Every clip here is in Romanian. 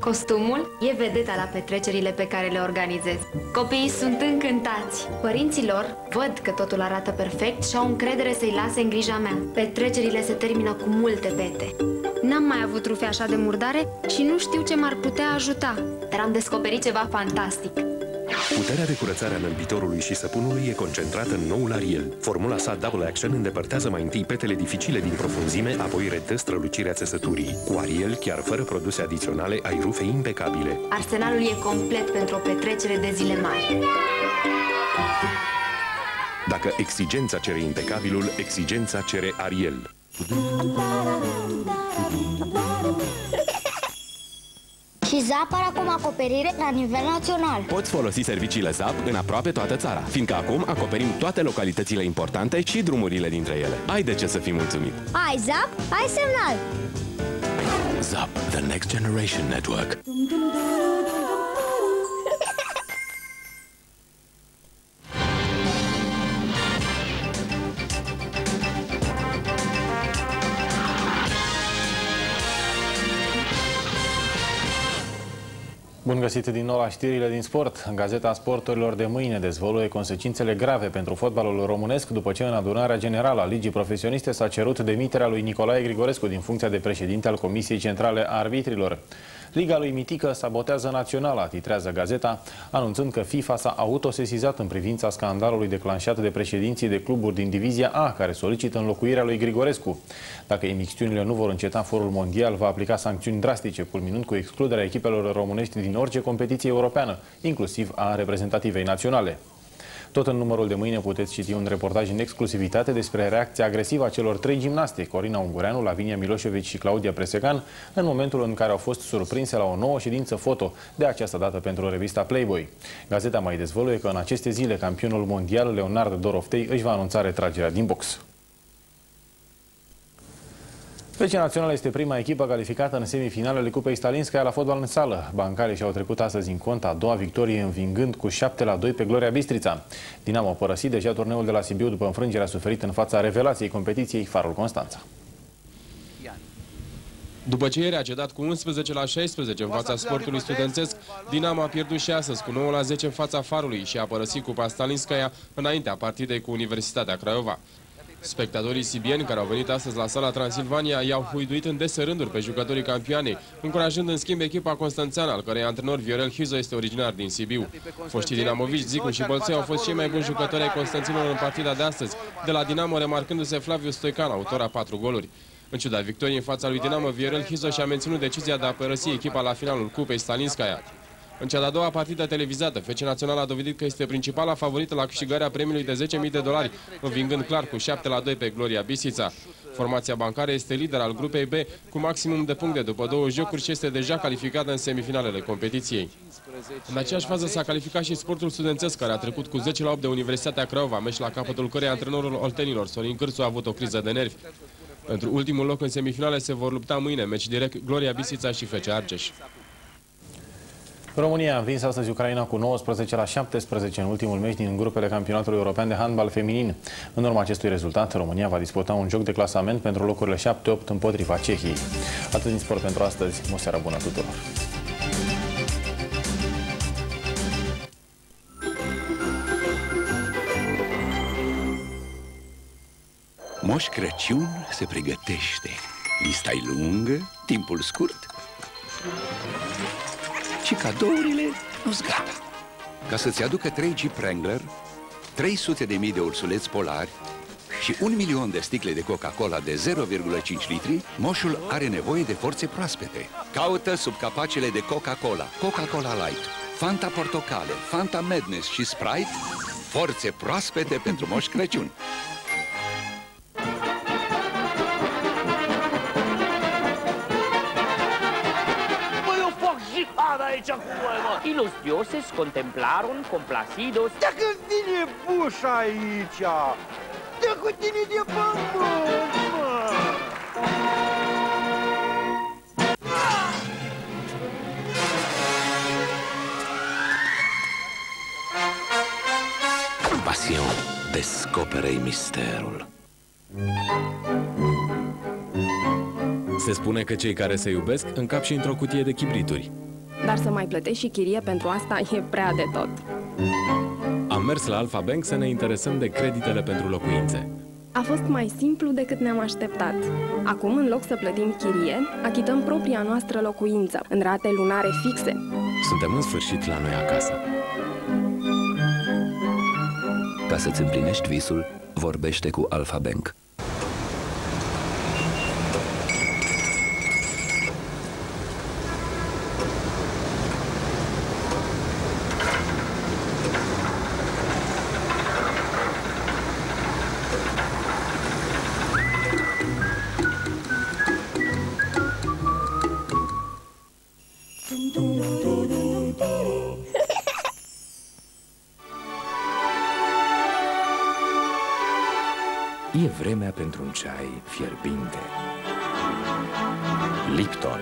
Costumul e vedeta la petrecerile pe care le organizez. Copiii sunt încântați. Părinții lor văd că totul arată perfect și au încredere să-i lase în grija mea. Petrecerile se termină cu multe fete. N-am mai avut rufe așa de murdare și nu știu ce m-ar putea ajuta. Dar am descoperit ceva fantastic. Puterea de curățare a înălbitorului și săpunului e concentrată în noul Ariel. Formula sa Double Action îndepărtează mai întâi petele dificile din profunzime, apoi redă strălucirea țesăturii. Cu Ariel, chiar fără produse adiționale, ai rufe impecabile. Arsenalul e complet pentru o petrecere de zile mari. Dacă exigența cere impecabilul, exigența cere Ariel. Și ZAP are acum acoperire la nivel național. Poți folosi serviciile ZAP în aproape toată țara, fiindcă acum acoperim toate localitățile importante și drumurile dintre ele. Ai de ce să fii mulțumit. Ai ZAP, ai semnal. ZAP, the next generation network. Bun găsit din nou la știrile din sport. Gazeta Sporturilor de mâine dezvăluie consecințele grave pentru fotbalul românesc după ce în adunarea generală a Ligii Profesioniste s-a cerut demiterea lui Nicolae Grigorescu din funcția de președinte al Comisiei Centrale a Arbitrilor. Liga lui Mitică sabotează naționala, titrează gazeta, anunțând că FIFA s-a autosesizat în privința scandalului declanșat de președinții de cluburi din Divizia A, care solicită înlocuirea lui Grigorescu. Dacă emixtiunile nu vor înceta, Forul Mondial va aplica sancțiuni drastice, culminând cu excluderea echipelor românești din orice competiție europeană, inclusiv a reprezentativei naționale. Tot în numărul de mâine puteți citi un reportaj în exclusivitate despre reacția agresivă a celor trei gimnaste, Corina Ungureanu, Lavinia Miloșevici și Claudia Presecan, în momentul în care au fost surprinse la o nouă ședință foto, de această dată pentru revista Playboy. Gazeta mai dezvăluie că în aceste zile campionul mondial Leonard Doroftei își va anunța retragerea din box. FC Național este prima echipă calificată în semifinalele Cupei Stalinskaya la fotbal în sală. Bancarii și-au trecut astăzi în cont a doua victorie, învingând cu 7-2 pe Gloria Bistrița. Dinamo a părăsit deja turneul de la Sibiu după înfrângerea suferită în fața revelației competiției Farul Constanța. După ce ieri a cedat cu 11-16 în fața Sportului Studențesc, Dinamo a pierdut și astăzi cu 9-10 în fața Farului și a părăsit Cupa Stalinskaya înaintea partidei cu Universitatea Craiova. Spectatorii sibieni care au venit astăzi la sala Transilvania i-au huiduit în dese rânduri pe jucătorii campioanei, încurajând în schimb echipa constanțeană, al cărei antrenor Viorel Hizo este originar din Sibiu. Foștii dinamovici Zicu și Bălțeu au fost cei mai buni jucători ai constanților în partida de astăzi, de la Dinamo remarcându-se Flaviu Stoican, autor a 4 goluri. În ciuda victoriei în fața lui Dinamo, Viorel Hizo și-a menținut decizia de a părăsi echipa la finalul Cupei Stalinskaya. În cea de-a doua partidă televizată, FC Național a dovedit că este principala favorită la câștigarea premiului de $10.000, învingând clar cu 7-2 pe Gloria Bistrița. Formația bancară este lider al grupei B cu maximum de puncte după 2 jocuri și este deja calificată în semifinalele competiției. În aceeași fază s-a calificat și Sportul Studențesc, care a trecut cu 10-8 de Universitatea Craiova, meci la capătul căreia antrenorul oltenilor Sorin Cârțu a avut o criză de nervi. Pentru ultimul loc în semifinale se vor lupta mâine, meci direct Gloria Bistrița și FC Argeș. România a învins astăzi Ucraina cu 19-17 în ultimul meci din grupele campionatului european de handbal feminin. În urma acestui rezultat, România va disputa un joc de clasament pentru locurile 7-8 împotriva Cehiei. Atât din sport pentru astăzi. O seară bună tuturor! Moș Crăciun se pregătește. Lista e lungă, timpul scurt și cadourile nu-s gata. Ca să-ți aducă 3 Jeep Wrangler, 300.000 de ursuleți polari și 1.000.000 de sticle de Coca-Cola de 0,5 litri, moșul are nevoie de forțe proaspete. Caută sub capacele de Coca-Cola, Coca-Cola Light, Fanta Portocale, Fanta Madness și Sprite, forțe proaspete pentru Moș Crăciun. Aici cu voi, mă! Y los dioses contemplaron complacidos. Da când vine bușa aici! Da cu tine de pământ, mă! Pasión, descoperă-i misterul. Se spune că cei care se iubesc încap și într-o cutie de chibrituri. dar să mai plătești și chirie pentru asta e prea de tot. Am mers la Alpha Bank să ne interesăm de creditele pentru locuințe. A fost mai simplu decât ne-am așteptat. Acum, în loc să plătim chirie, achităm propria noastră locuință, în rate lunare fixe. Suntem în sfârșit la noi acasă. Ca să-ți împlinești visul, vorbește cu Alpha Bank. E vremea pentru un ceai fierbinte. Lipton.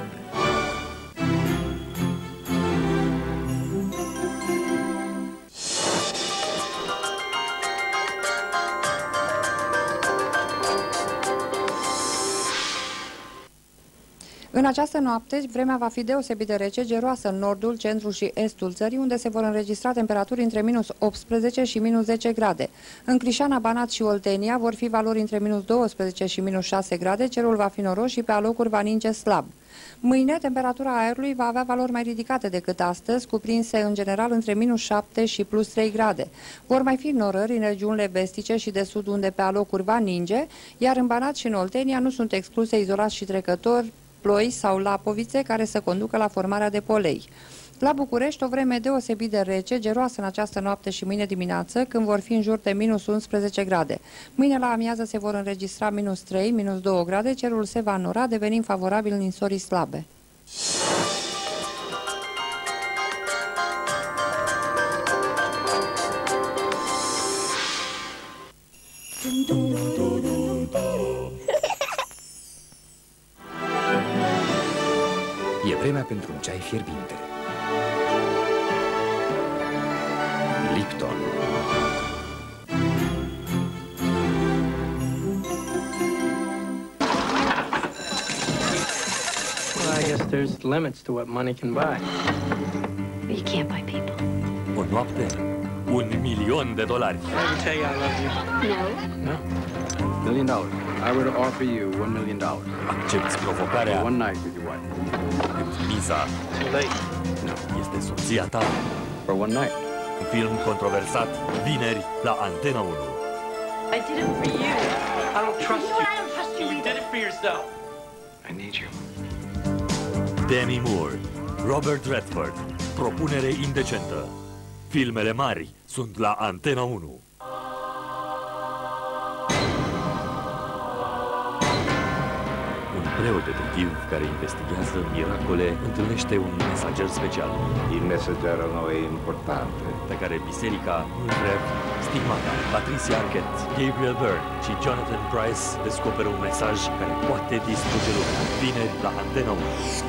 În această noapte, vremea va fi deosebit de rece, geroasă în nordul, centrul și estul țării, unde se vor înregistra temperaturi între minus 18 și minus 10 grade. În Crișana, Banat și Oltenia vor fi valori între minus 12 și minus 6 grade, cerul va fi noros și pe alocuri va ninge slab. Mâine, temperatura aerului va avea valori mai ridicate decât astăzi, cuprinse în general între minus 7 și plus 3 grade. Vor mai fi norări în regiunile vestice și de sud, unde pe alocuri va ninge, iar în Banat și în Oltenia nu sunt excluse izolați și trecători ploi sau lapovițe care să conducă la formarea de polei. La București, o vreme deosebit de rece, geroasă în această noapte și mâine dimineață, când vor fi în jur de minus 11 grade. Mâine la amiază se vor înregistra minus 3, minus 2 grade, cerul se va înora, devenind favorabil ninsorii slabe. E vremea pentru un ceai fierbinte. Lipton. Well, I guess there's limits to what money can buy. You can't buy people. O noapte, $1.000.000. Did I ever tell you I love you? No. No? $1 million. I were to offer you $1 million. Accepți provocarea For one night with your wife. când miza Too late. No. este soția ta. For one night. Un film controversat, vineri, la Antena 1. I did it for you. I don't trust you. I don't trust you. You did it for yourself. I need you. Demi Moore, Robert Redford, propunere indecentă. Filmele mari sunt la Antena 1. Un preot detectiv care investigează miracole întâlnește un mesager special. Il messaggero noi importante. Pe care biserica îl vrea stigmata. Patricia Arquette, Gabriel Byrne și Jonathan Price descoperă un mesaj care poate distruge lumea. Vineri la Antena 1.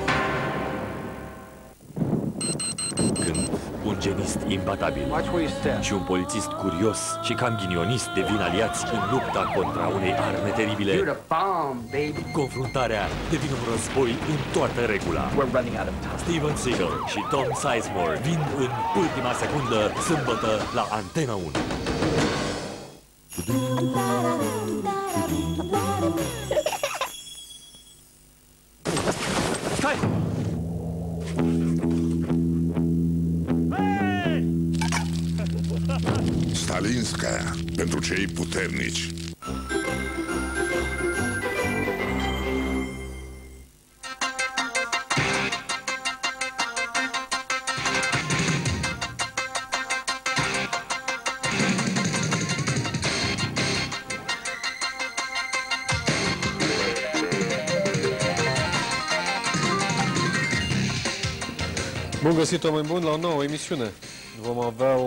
Când un genist impatabil și un polițist curios și camghinionist devin aliați în lupta contra unei arme teribile, confruntarea devine un război în toată regula. Steven Seagal și Tom Sizemore vin în ultima secundă, sâmbătă, la Antena 1. Stai! Stalinskaya, pentru cei puternici. Bun găsit, oameni buni, la o nouă emisiune. Vom avea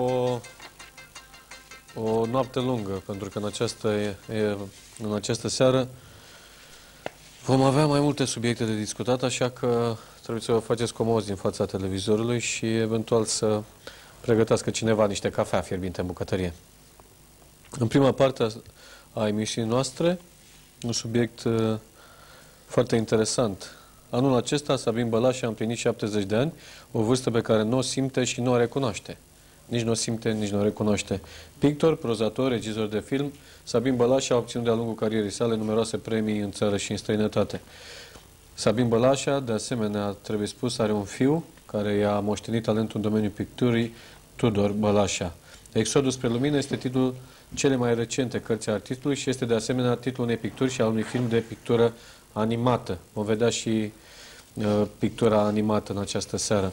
o noapte lungă, pentru că în această seară vom avea mai multe subiecte de discutat, așa că trebuie să vă faceți comozi din fața televizorului și eventual să pregătească cineva niște cafea fierbinte în bucătărie. În prima parte a emisiunii noastre, un subiect foarte interesant Anul acesta, Sabin Bălașa a împlinit 70 de ani, o vârstă pe care nu o simte și nu o recunoaște. Nici nu o simte, nici nu o recunoaște. Pictor, prozator, regizor de film, Sabin Bălașa a obținut de-a lungul carierei sale numeroase premii în țară și în străinătate. Sabin Bălașa, de asemenea, trebuie spus, are un fiu care i-a moștenit talentul în domeniul picturii, Tudor Bălașa. Exodul spre lumină este titlul cele mai recente cărți a artistului și este de asemenea titlul unei picturi și al unui film de pictură animată. Vom vedea și pictura animată în această seară.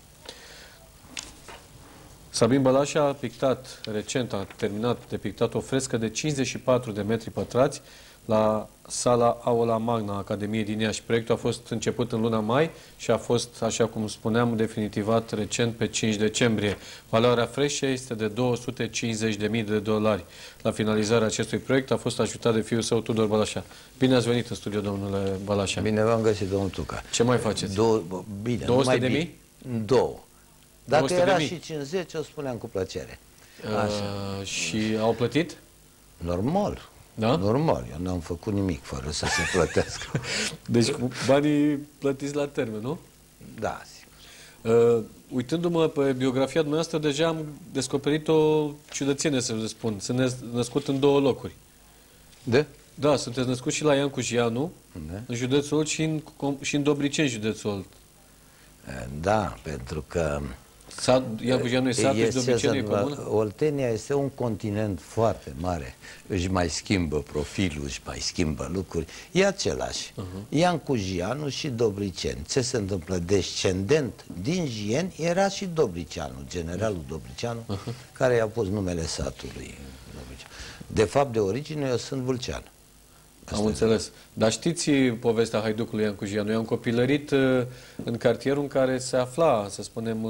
Sabin Bălașa a pictat, recent a terminat de pictat o frescă de 54 de metri pătrați la sala Aula Magna a Academiei din Iași. Proiectul a fost început în luna mai și a fost, așa cum spuneam, definitivat recent pe 5 decembrie. Valoarea freșei este de $250.000. La finalizarea acestui proiect a fost ajutat de fiul său, Tudor Bălașa. Bine ați venit în studio, domnule Bălașa. Bine v-am găsit, domnul Tuca. Ce mai faceți? Bine, 200.000? Două. Dacă 200.000? era și 50, o spuneam cu plăcere. Și au plătit? Normal. Da? Normal. Eu n-am făcut nimic fără să se plătească. Deci cu banii plătiți la termen, nu? Da, sigur. Uitându-mă pe biografia dumneavoastră, deja am descoperit o ciudățenie, să vă spun. Sunt născut în două locuri. De? Da, sunteți născut și la Iancu Gianu, în județul Olt, și în Dobriceni, județul Olt. Da, pentru că Iancu Gianu e sat, deci Dobriceni e comună? Oltenia este un continent foarte mare. Își mai schimbă profilul, își mai schimbă lucruri. E același. Iancu Gianu și Dobriceni. Ce se întâmplă? Descendent din Gieni era și Dobricianu, generalul Dobricianu, care i-a pus numele satului. De fapt, de origine, eu sunt vulcean. Am înțeles. Dar știți povestea haiducului Iancu Gianu? Eu am copilărit în cartierul în care se afla, să spunem,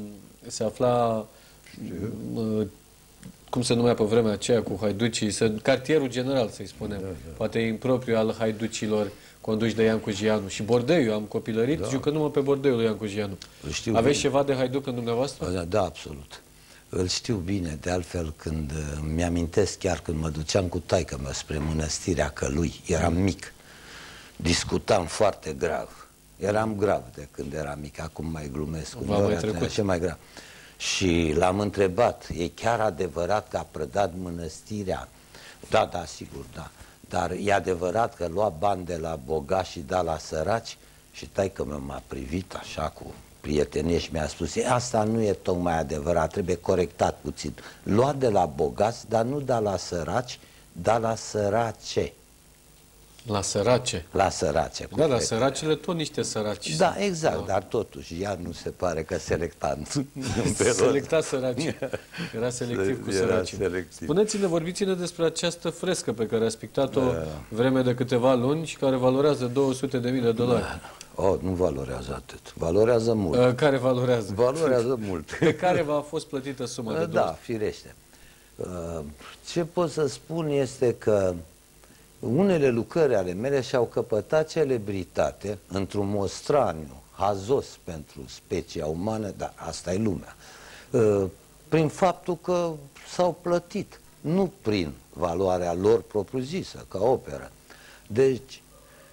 cum se numea pe vremea aceea cu haiducii, cartierul general, să-i spunem, poate impropriu al haiducilor conduși de Iancu Gianu. Și Bordeiu, am copilărit jucându-mă pe Bordeiul lui Iancu Gianu. Aveți ceva de haiduc în dumneavoastră? Da, absolut. Îl știu bine, de altfel când mi-amintesc chiar când mă duceam cu taică-mea spre mănăstirea Călui, eram mic, discutam foarte grav. Eram grav de când eram mic, acum mai glumesc cu voi, ce mai grav. Și l-am întrebat, e chiar adevărat că a prădat mănăstirea? Da, da, sigur, da. Dar e adevărat că lua bani de la bogați și da la săraci? Și taică-mea m-a privit așa cu prietenie și mi-a spus, asta nu e tocmai adevărat, trebuie corectat puțin. Lua de la bogați, dar nu da la săraci, da la sărace. La sărace? La sărace. Da, la săracele tot niște săraci. Da, exact, dar totuși ea nu se pare că selecta. Selecta săraci. Era selectiv cu săraci. Spuneți-ne, vorbiți-ne despre această frescă pe care ați pictat-o vreme de câteva luni și care valorează $200.000. Oh, nu valorează atât. Valorează mult. Care valorează? Valorează mult. Pe care v-a fost plătită suma de 200? Da, firește. Ce pot să spun este că unele lucrări ale mele și-au căpătat celebritate într-un mod straniu, hazos pentru specia umană, dar asta e lumea, prin faptul că s-au plătit, nu prin valoarea lor propriu-zisă, ca operă. Deci,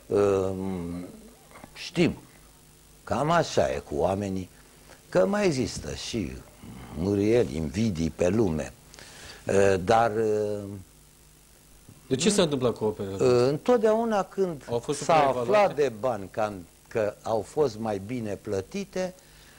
știm, cam așa e cu oamenii, că mai există și mârieli, invidii pe lume, dar... De ce s-a întâmplat cu operele? Întotdeauna când s-a aflat de bani că au fost mai bine plătite,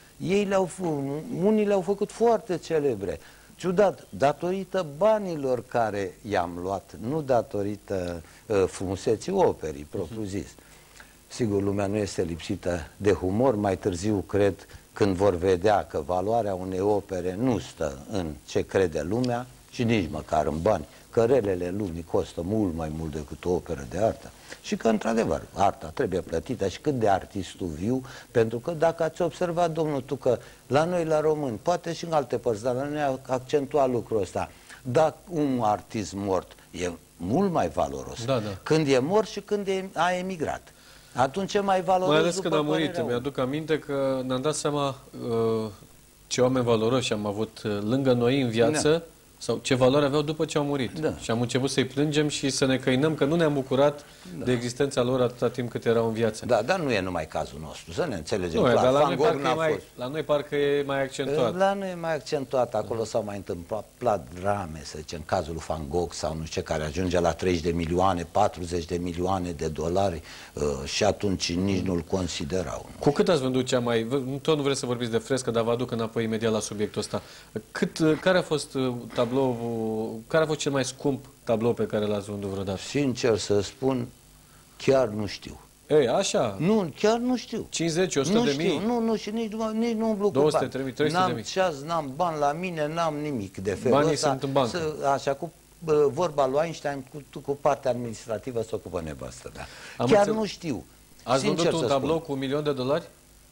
unii le-au făcut foarte celebre. Ciudat, datorită banilor care i-am luat, nu datorită frumuseții operii, propriu-zis. Sigur, lumea nu este lipsită de humor, mai târziu cred, când vor vedea că valoarea unei opere nu stă în ce crede lumea și nici măcar în bani, că relele lumii costă mult mai mult decât o operă de artă și că, într-adevăr, arta trebuie plătită și cât de artistul viu, pentru că dacă ați observat, domnul Tucă, la noi, la români, poate și în alte părți, dar la noi a accentuat lucrul ăsta, dacă un artist mort e mult mai valoros când e mort și când a emigrat. Atunci e mai valoros. Mai ales când a murit. Mi-aduc aminte că ne-am dat seama ce oameni valoroși am avut lângă noi în viață Sau ce valoare aveau după ce au murit. Da. Și am început să-i plângem și să ne căinăm că nu ne-am bucurat de existența lor atâta timp cât erau în viață. Da, dar nu e numai cazul nostru, să ne înțelegem. Nu, clar, dar la noi parcă e mai accentuat. La noi e mai accentuat, acolo s-au mai întâmplat drame, să zicem, cazul lui Van Gogh sau nu știu ce, care ajunge la 30 de milioane, 40 de milioane de dolari și atunci nici nu-l considerau. Cu cât ați vândut cea mai... Tot nu vreți să vorbiți de frescă, dar vă aduc înapoi imediat la subiectul ăsta. Care a fost care a fost cel mai scump tablou pe care l-ați vândut vreodată? Sincer să spun, chiar nu știu. Ei, așa? Nu, chiar nu știu. 50, 100 de mii? Nu, și nici nu umblu cu 200, 300 de mii? N-am ceas, n-am bani la mine, n-am nimic de felul Banii ăsta. sunt în bancă. Așa, cu vorba lui Einstein, cu partea administrativă se ocupă nevastă. Da. Chiar nu știu. Ați vândut un tablou cu $1.000.000?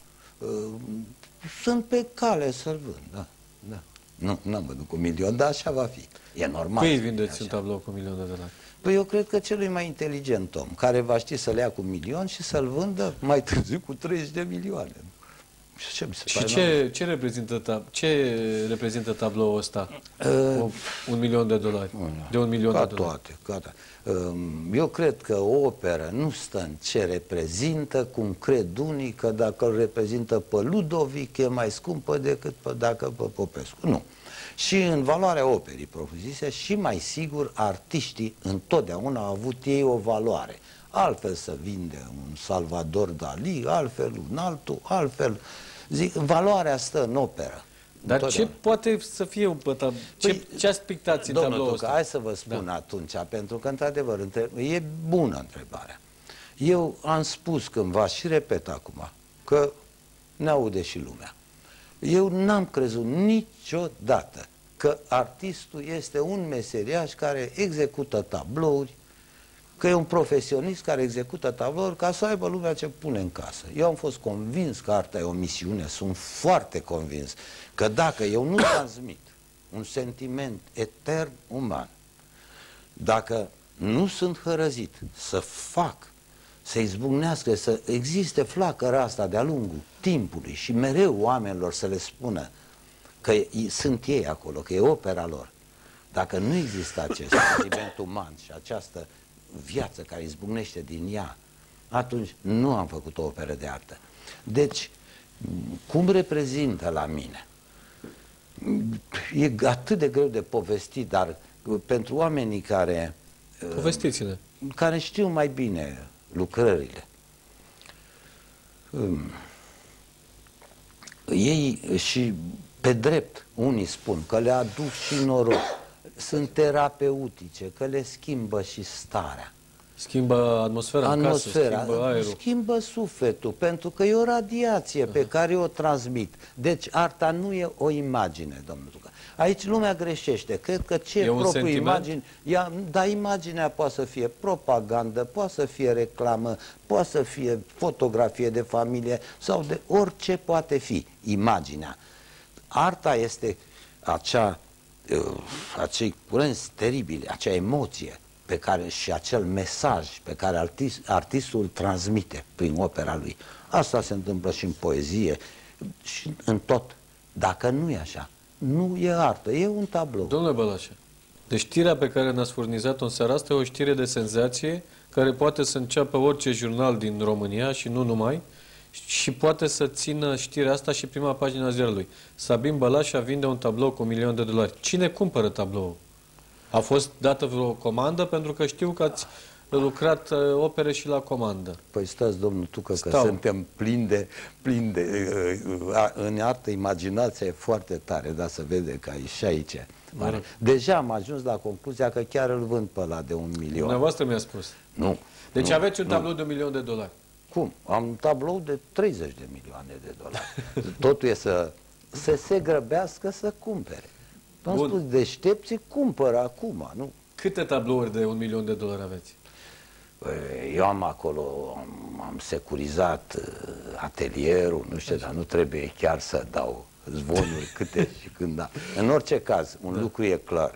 Sunt pe cale să-l vând, da. Nu, n-am vândut cu 1.000.000, dar așa va fi. E normal. Păi vindeți un tablou cu $1.000.000? Păi eu cred că celui mai inteligent om, care va ști să le ia cu 1.000.000 și să-l vândă mai târziu cu 30 de milioane. Și ce reprezintă tabloul ăsta? $1.000.000. De $1.000.000. Ca toate. Eu cred că o operă nu stă în ce reprezintă, cum cred unii că dacă îl reprezintă pe Ludovic e mai scumpă decât dacă pe Popescu. Nu. Și în valoarea operii propriu-zise și mai sigur artiștii întotdeauna au avut ei o valoare. Altfel să vinde un Salvador Dali, altfel un altul, altfel. Zic, valoarea stă în operă. Dar ce poate să fie ce ați pictat în tabloul ăsta? Hai să vă spun atunci, pentru că într-adevăr e bună întrebarea. Eu am spus cândva și repet acum că ne aude și lumea. Eu n-am crezut niciodată că artistul este un meseriaș care execută tablouri, că e un profesionist care execută tablouri ca să aibă lumea ce pune în casă. Eu am fost convins că arta e o misiune, sunt foarte convins că dacă eu nu transmit un sentiment etern uman, dacă nu sunt hărăzit să fac, să izbucnească, să existe flacăra asta de-a lungul timpului și mereu oamenilor să le spună că sunt ei acolo, că e opera lor. Dacă nu există acest sentiment uman și această viață care izbucnește din ea, atunci nu am făcut o operă de artă. Deci, cum reprezintă la mine? E atât de greu de povestit, dar pentru oamenii care... Povestiți-le. Care știu mai bine lucrările. Ei și pe drept, unii spun că le aduc și noroc, sunt terapeutice, că le schimbă și starea. Schimbă atmosfera în casă, schimbă aerul. Schimbă sufletul, pentru că e o radiație pe care o transmit. Deci arta nu e o imagine, domnul Tucă. Aici lumea greșește. Cred că ce e propriu imagine... Dar imaginea poate să fie propagandă, poate să fie reclamă, poate să fie fotografie de familie sau de orice poate fi imaginea. Arta este acei curenți teribili, acea emoție pe care, și acel mesaj pe care artistul îl transmite prin opera lui. Asta se întâmplă și în poezie și în tot. Dacă nu e așa, nu e artă, e un tablou. Domnule Bălașe, deci știrea pe care ne-ați furnizat-o în seara asta e o știre de senzație care poate să înceapă orice jurnal din România și nu numai, și poate să țină știrea asta și prima pagina a ziarului. Sabin Bălașa vinde un tablou cu $1.000.000. Cine cumpără tabloul? A fost dată vreo comandă? Pentru că știu că ați lucrat opere și la comandă. Păi stați, domnul Tucă, că suntem plini de în artă, imaginația e foarte tare, dar să vede că e și aici. Deja am ajuns la concluzia că chiar îl vând pe ăla de $1.000.000. Dumneavoastră mi-a spus. Nu. Deci aveți un tablou de $1.000.000. Cum? Am un tablou de 30 de milioane de dolari. Totul e să se grăbească să cumpere. Am spus, deștepții cumpără acum, nu? Câte tablouri de $1.000.000 aveți? Eu am acolo, am securizat atelierul, nu știu, dar nu trebuie chiar să dau zvonuri câte și când da. În orice caz, un lucru e clar.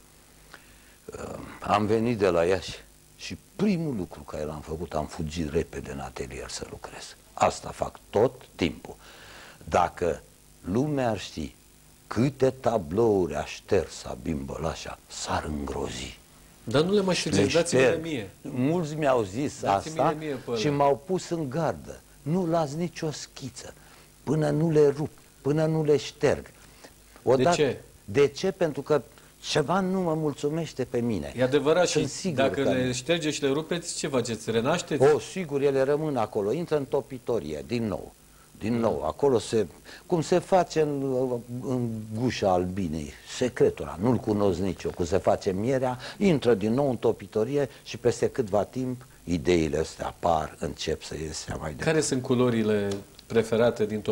Am venit de la Iași și primul lucru care l-am făcut, am fugit repede în atelier să lucrez. Asta fac tot timpul. Dacă lumea ar ști câte tablouri a șters Sabin Bălașa, s-ar îngrozi. Dar nu le mai ștergeți, dați-mi mie. Mulți mi-au zis asta și m-au pus în gardă. Nu las nicio schiță, până nu le rup, până nu le șterg. De ce? De ce? Pentru că ceva nu mă mulțumește pe mine. E adevărat, și dacă le ștergeți și le rupeți, ce faceți? Renașteți? O, sigur, ele rămân acolo, intră în topitorie, din nou. Din nou, acolo cum se face în gușa albinei, secretul ăla, nu-l cunosc nici eu, cum se face mierea, intră din nou în topitorie și peste câtva timp ideile astea apar, încep să iese mai departe. Care sunt culorile preferate din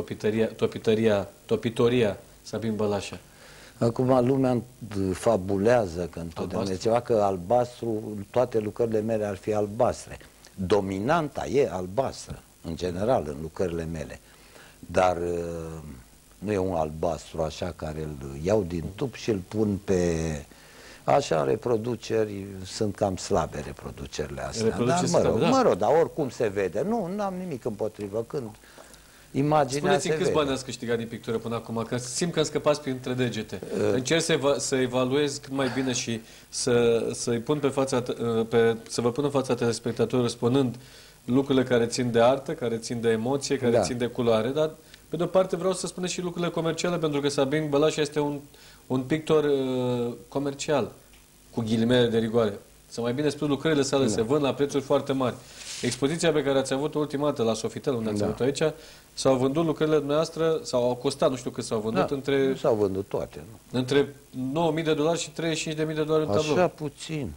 topitoria Sabin Bălașa? Acum lumea fabulează că întotdeauna ceva, că albastru, toate lucrările mele ar fi albastre. Dominanta e albastră, în general, în lucrările mele. Dar nu e un albastru așa care îl iau din tub și îl pun pe... Așa, reproduceri, sunt cam slabe reproducerile astea. Mă rog, dar oricum se vede. Nu am nimic împotrivă. Când imaginea Spuneți-mi câți bani ați câștigat din pictură până acum, că simt că îmi scăpați printre degete. Încerc să evaluez cât mai bine și să-i pun să vă pun în fața telespectatorilor spunând lucrurile care țin de artă, care țin de emoție, care țin de culoare, dar pe de-o parte vreau să spuneți și lucrurile comerciale, pentru că Sabin Bălașa este un pictor comercial, cu ghilimele de rigoare. Să mai bine spus, lucrările sale se vând la prețuri foarte mari. Expoziția pe care ați avut ultima dată la Sofitel, unde ați avut aici, s-au vândut lucrările dumneavoastră, sau au costat, nu știu cât s-au vândut, între... Nu s-au vândut toate, nu? Între $9.000 și $35.000 un tablou. Așa puțin.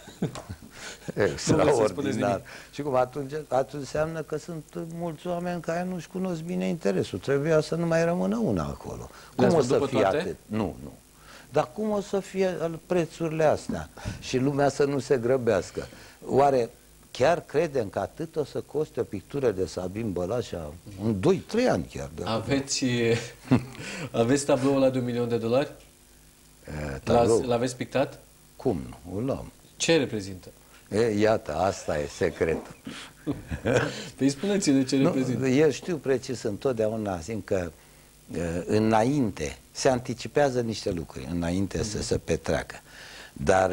Extraordinar. Și cum atunci înseamnă că sunt mulți oameni care nu-și cunosc bine interesul. Trebuia să nu mai rămână una acolo. Cum o să fie atât? Nu. Dar cum o să fie prețurile astea? Și lumea să nu se grăbească. Oare chiar credem că atât o să coste o pictură de Sabin Bălașa în 2-3 ani chiar? Aveți tabloul ăla de $1.000.000? L-aveți pictat? Cum nu? Îl am. Ce reprezintă? Iată, asta e secretul. Păi spuneți-ne ce reprezintă. Eu știu precis întotdeauna, simt că înainte se anticipează niște lucruri, înainte să se petreacă. Dar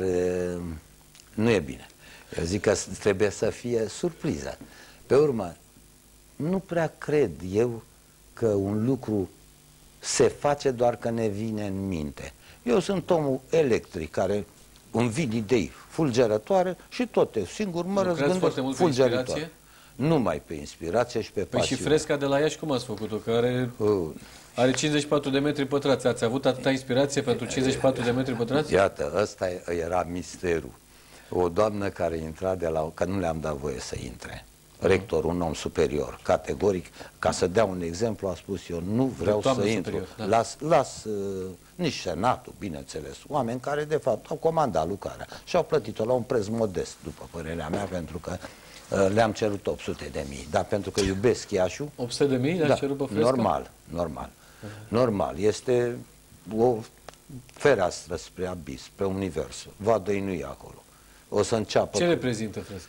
nu e bine. Eu zic că trebuie să fie surpriză. Pe urmă, nu prea cred eu că un lucru se face doar că ne vine în minte. Eu sunt omul electric care îmi vin idei fulgerătoare și tot singur mă răzgândesc fulgerătoare. Numai pe inspirație și pe pasiune. Păi și fresca de la Iași cum ați făcut-o? Că are 54 de metri pătrați. Ați avut atâta inspirație pentru 54 de metri pătrați? Iată, ăsta era misterul. O doamnă care intra că nu le-am dat voie să intre. Rector, un om superior, categoric, ca să dea un exemplu, a spus eu nu vreau să intru. Las nici senatul, bineînțeles, oameni care de fapt au comandat lucrarea și au plătit-o la un preț modest, după părerea mea, pentru că le-am cerut 800.000, dar pentru că iubesc Iașiul... 800.000 le-am cerut pe fresca? Normal. Este o fereastră spre abis, spre univers. Va dăinui acolo. O să înceapă... Ce reprezintă fresca?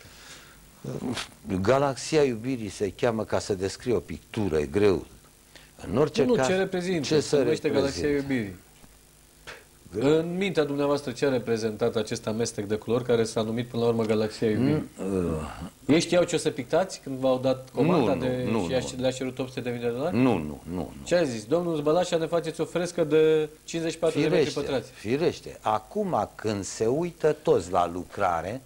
Galaxia iubirii se cheamă, ca să descrie o pictură, e greu. În orice caz... ce reprezintă? Ce se numește Galaxia iubirii? În mintea dumneavoastră ce a reprezentat acest amestec de culori care s-a numit până la urmă Galaxia iubirii? Ei știau ce o să pictați când v-au dat comanda și le-a cerut $800.000? Nu. Ce a zis? Domnul Bălașa, ne faceți o frescă de 54 de metri pătrați. Firește. Acum când se uită toți la lucrare,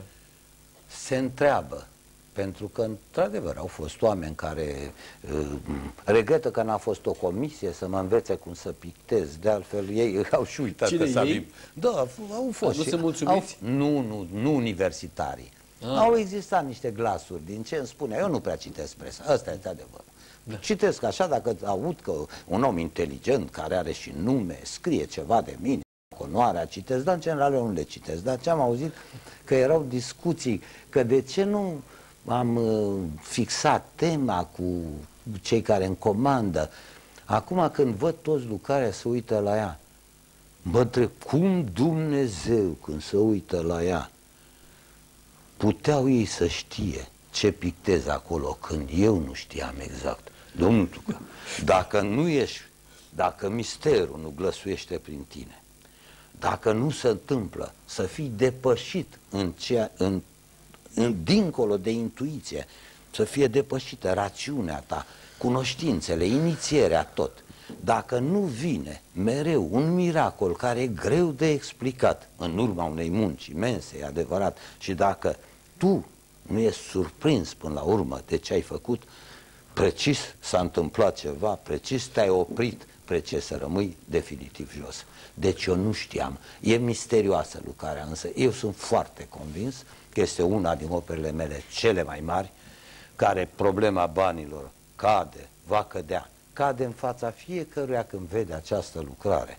se întreabă. Pentru că, într-adevăr, au fost oameni care regretă că n-a fost o comisie să mă învețe cum să pictez. De altfel, ei au și uitat că Sabin. Da, au fost. Nu sunt mulțumiți? Nu universitarii. Au existat niște glasuri din ce îmi spune. Eu nu prea citesc presa. Asta este adevărul. Citesc așa, dacă aud că un om inteligent, care are și nume, scrie ceva de mine, onoarea, citesc, dar în general eu nu le citesc. Dar ce am auzit, că erau discuții, că de ce nu am fixat tema cu cei care îmi comandă. Acum când văd toți lucrarea să uită la ea, mă întreb, cum Dumnezeu când se uită la ea puteau ei să știe ce pictez acolo când eu nu știam exact? Domnul Tucă, dacă nu ești dacă misterul nu glăsuiește prin tine, dacă nu se întâmplă să fii depășit dincolo de intuiție, să fie depășită rațiunea ta, cunoștințele, inițierea, tot. Dacă nu vine mereu un miracol care e greu de explicat în urma unei munci imense, e adevărat, și dacă tu nu ești surprins până la urmă de ce ai făcut, precis s-a întâmplat ceva, precis te-ai oprit, precis să rămâi definitiv jos. Deci eu nu știam. E misterioasă lucrarea, însă eu sunt foarte convins că este una din operele mele cele mai mari, care problema banilor cade, va cădea, cade în fața fiecăruia când vede această lucrare.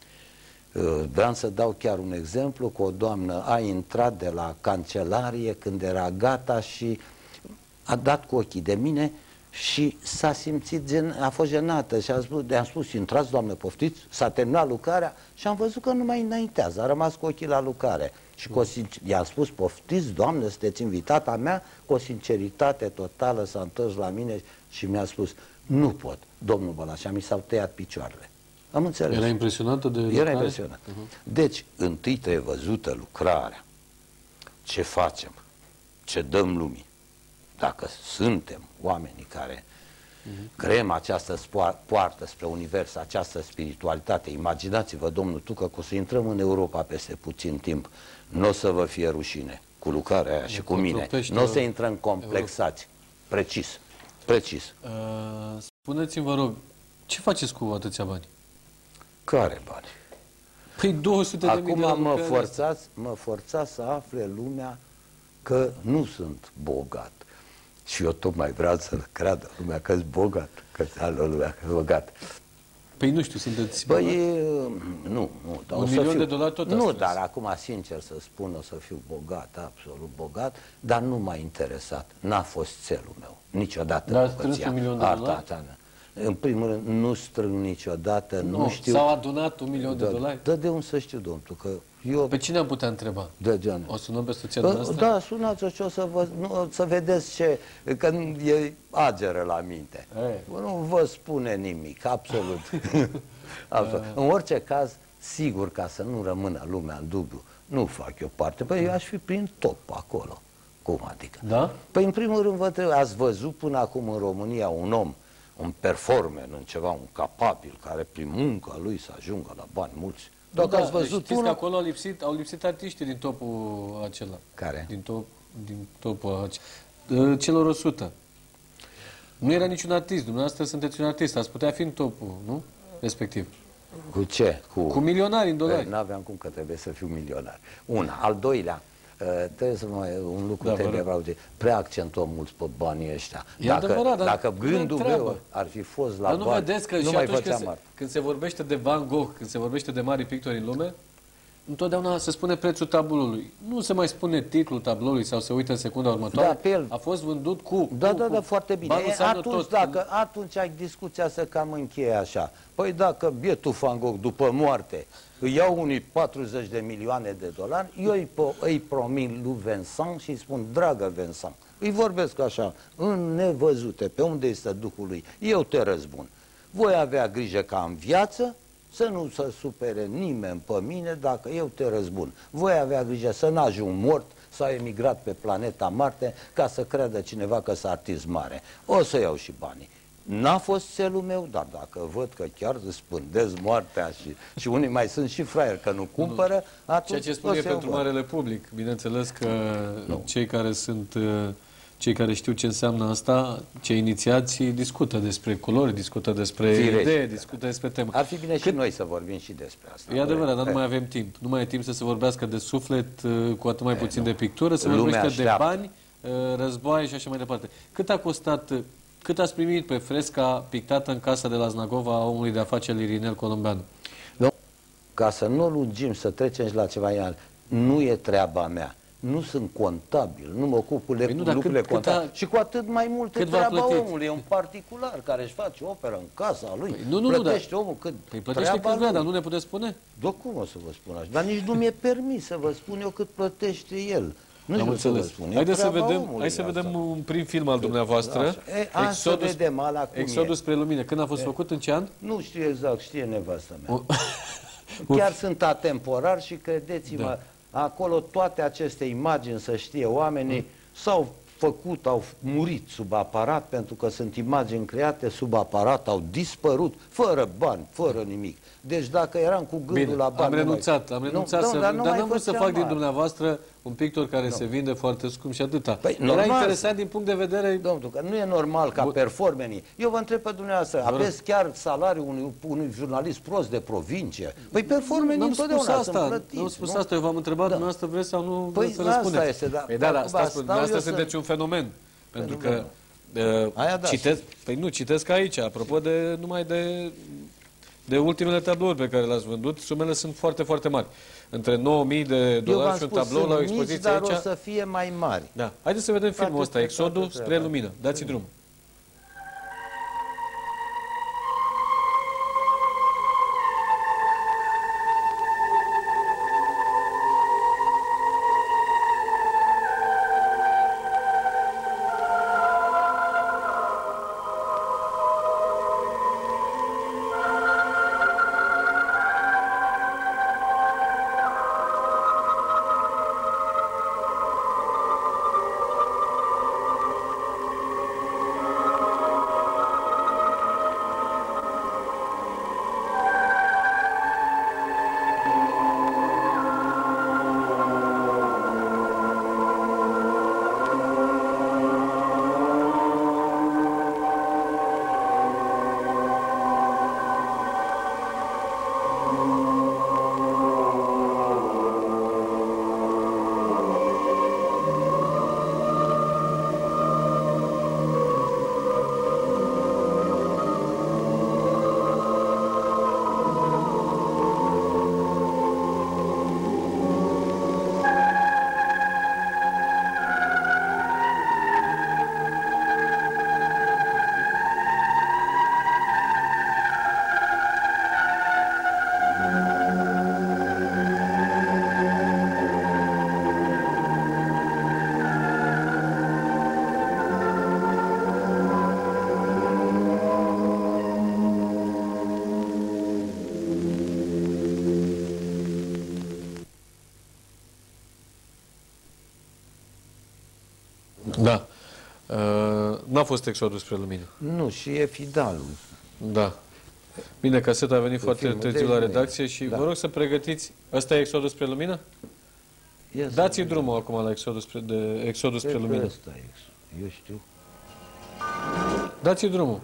Vreau să dau chiar un exemplu, că o doamnă a intrat de la cancelarie când era gata și a dat cu ochii de mine și s-a simțit, a fost jenată și am spus, intrați, doamnă, poftiți, s-a terminat lucrarea și am văzut că nu mai înaintează, a rămas cu ochii la lucrare. Și i-am spus, poftiți, doamnă, sunteți invitata mea, cu o sinceritate totală s-a întors la mine și mi-a spus, nu pot, domnul Bălașa, mi s-au tăiat picioarele. Am înțeles. Era impresionată de lucrare? Era impresionată. Deci, întâi trebuie văzută lucrarea. Ce facem? Ce dăm lumii? Dacă suntem oamenii care creăm această poartă spre univers, această spiritualitate, imaginați-vă, domnul Tucă, că o să intrăm în Europa peste puțin timp, nu o să vă fie rușine cu lucrarea aia și cu mine. Nu o să intrăm complexați. Precis. Precis. Spuneți-mi, vă rog, ce faceți cu atâția bani? Care bani? Păi 200 de mii de euro. Acum mă forțați să afle lumea că nu sunt bogat. Și eu tocmai vreau să creadă lumea că-s bogat, că-s lumea că-s bogat. Păi nu știu, sunteți bogat? Nu. $1.000.000 tot nu, dar acum, sincer să spun, o să fiu bogat, absolut bogat, dar nu m-a interesat. N-a fost țelul meu, niciodată. Dar strâns $1.000.000? În primul rând, nu strâng niciodată, nu știu... S-au adunat $1.000.000? Da, de unde să știu, domnul, că eu... Pe cine am putea întreba? O sunăm pe soția noastră? Da, sunați-o și o să vedeți ce... Că e ageră la minte. Nu vă spune nimic, absolut. Absolut. În orice caz, sigur, ca să nu rămână lumea în dubiu, nu fac eu parte. Păi eu aș fi prin top acolo. Cum adică? Da? Păi în primul rând, ați văzut până acum în România un om, un performer în ceva, un capabil, care prin munca lui să ajungă la bani mulți. Dacă ați văzut, știți că acolo au lipsit artiștii din topul acela. Care? Din topul acela. Celor 100. Nu era niciun artist. Dumneavoastră sunteți un artist. Ați putea fi în topul, nu? Respectiv. Cu ce? Cu milionari în dolari. N-aveam cum, că trebuie să fiu milionar. Una. Al doilea, trebuie să un lucru trebuie vreau de prea accentuăm mulți pe banii ăștia. Dacă gândul meu ar fi fost la bani, nu vedeți că nu mai făceam când se vorbește de Van Gogh, când se vorbește de mari pictori în lume, întotdeauna se spune prețul tabloului. Nu se mai spune titlul tabloului sau se uită în secunda următoare. Da, a fost vândut cu... Da, foarte bine. Atunci ai discuția să cam încheie așa. Păi dacă bietul Van Gogh după moarte îi iau unii 40 de milioane de dolari, eu îi promit lui Vincent și îi spun, dragă Vincent, îi vorbesc așa, în nevăzute, pe unde este Duhul lui, eu te răzbun. Voi avea grijă ca în viață să nu se supere nimeni pe mine dacă eu te răzbun. Voi avea grijă să n-ajung mort sau emigrat pe planeta Marte ca să creadă cineva că sunt artist mare. O să iau și banii. N-a fost țelul meu, dar dacă văd că chiar îți spândesc moartea și unii mai sunt și fraieri că nu cumpără, atunci ceea ce spune pentru marele public. Bineînțeles că cei care știu ce înseamnă asta, cei inițiați, discută despre culori, discută despre idei, discută despre temă. Ar fi bine și noi să vorbim și despre asta. E adevărat, dar nu mai avem timp. Nu mai e timp să se vorbească de suflet, cu atât mai puțin de pictură, să vorbească de bani, războaie și așa mai departe. Cât a costat... Cât ați primit pe fresca pictată în casa de la Znagova a omului de afaceri Irinel Colombeanu? Ca să nu lungim, să trecem și la ceva iar, nu e treaba mea. Nu sunt contabil, nu mă ocup cu lucrurile contabile. Și cu atât mai mult e treaba omului. E un particular care își face operă în casa lui. Plătește omul cât plătește cât vrea, dar nu ne puteți spune? Da, cum o să vă spun așa? Dar nici nu mi-e permis să vă spun eu cât plătește el. Nu știu ce vă spun. Hai să vedem un prim film al dumneavoastră. Exodus spre lumină. Când a fost făcut? În ce an? Nu știu exact, știe nevastă mea. Chiar sunt atemporar și credeți-mă, acolo toate aceste imagini, să știe oamenii, s-au făcut, au murit sub aparat, pentru că sunt imagini create sub aparat, au dispărut, fără bani, fără nimic. Deci dacă eram cu gândul la bani... Am renunțat, dar n-am vrut să fac din dumneavoastră un pictor care se vinde foarte scump și atâta. Era interesant din punct de vedere... Domnul, că nu e normal ca performenii. Eu vă întreb pe dumneavoastră, aveți chiar salariul unui jurnalist prost de provincie? Păi performenii întotdeauna sunt plătiți. Nu spus asta, eu v-am întrebat, dumneavoastră vreți sau nu vreți să răspundeți? Păi asta este, dar... Păi da, dumneavoastră sunteți un fenomen. Pentru că citesc aici, apropo de numai de ultimele tablouri pe care le-ați vândut, sumele sunt foarte, foarte mari. Între $9.000 și un tablou la o expoziție aici... dar o să fie mai mari. Da. Haideți să vedem filmul ăsta, Exodul spre lumină. Dați-i drumul. Da. N-a fost Exodul spre lumină. Nu, și e Fidalul. Da. Bine, caseta a venit foarte târziu la redacție și vă rog să pregătiți... Ăsta e Exodul spre lumină? Dați-i drumul acum la Exodul spre lumină. Eu știu. Dați-i drumul.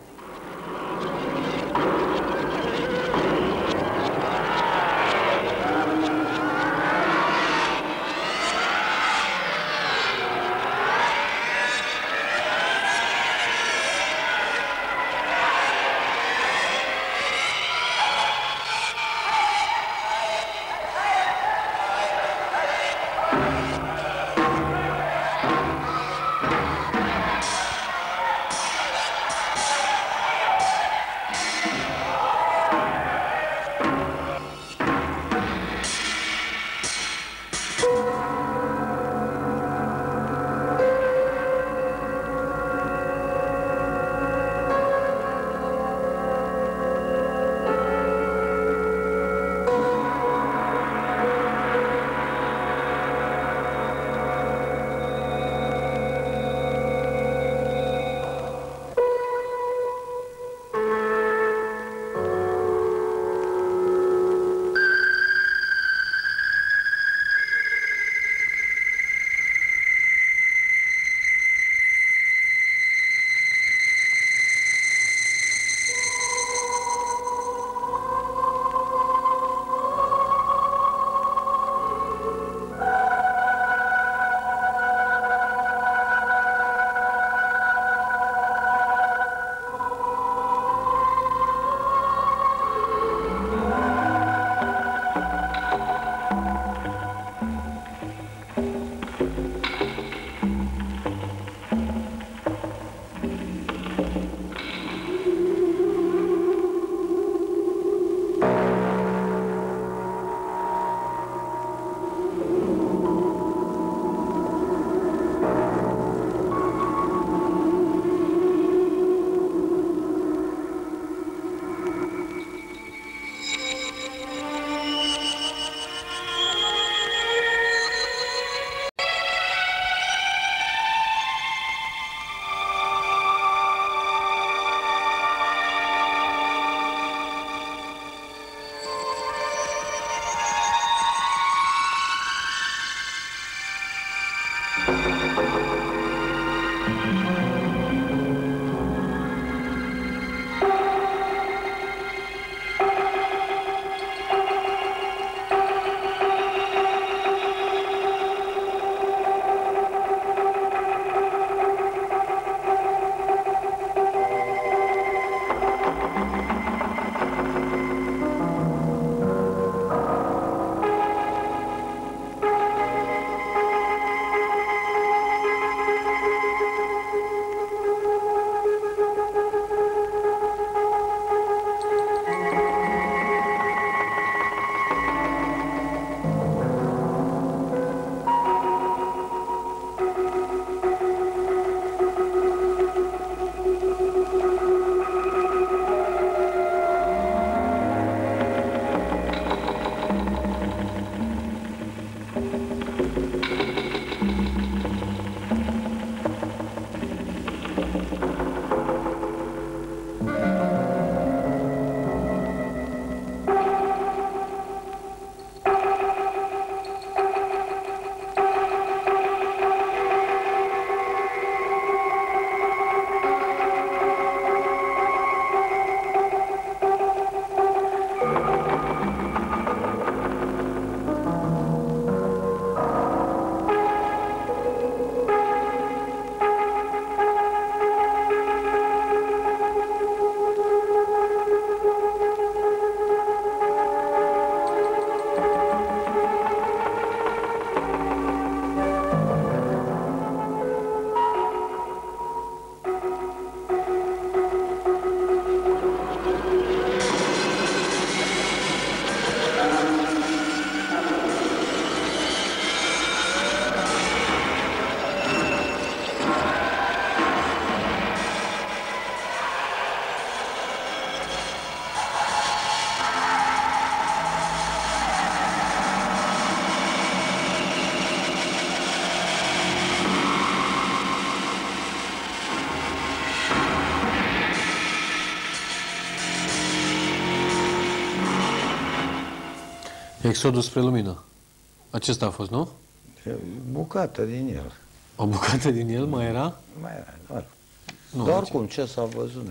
Exodul spre lumină. Acesta a fost, nu? Bucată din el. O bucată din el mai era? Mai era, doar. Nu, Dar oricum, ce s-a văzut?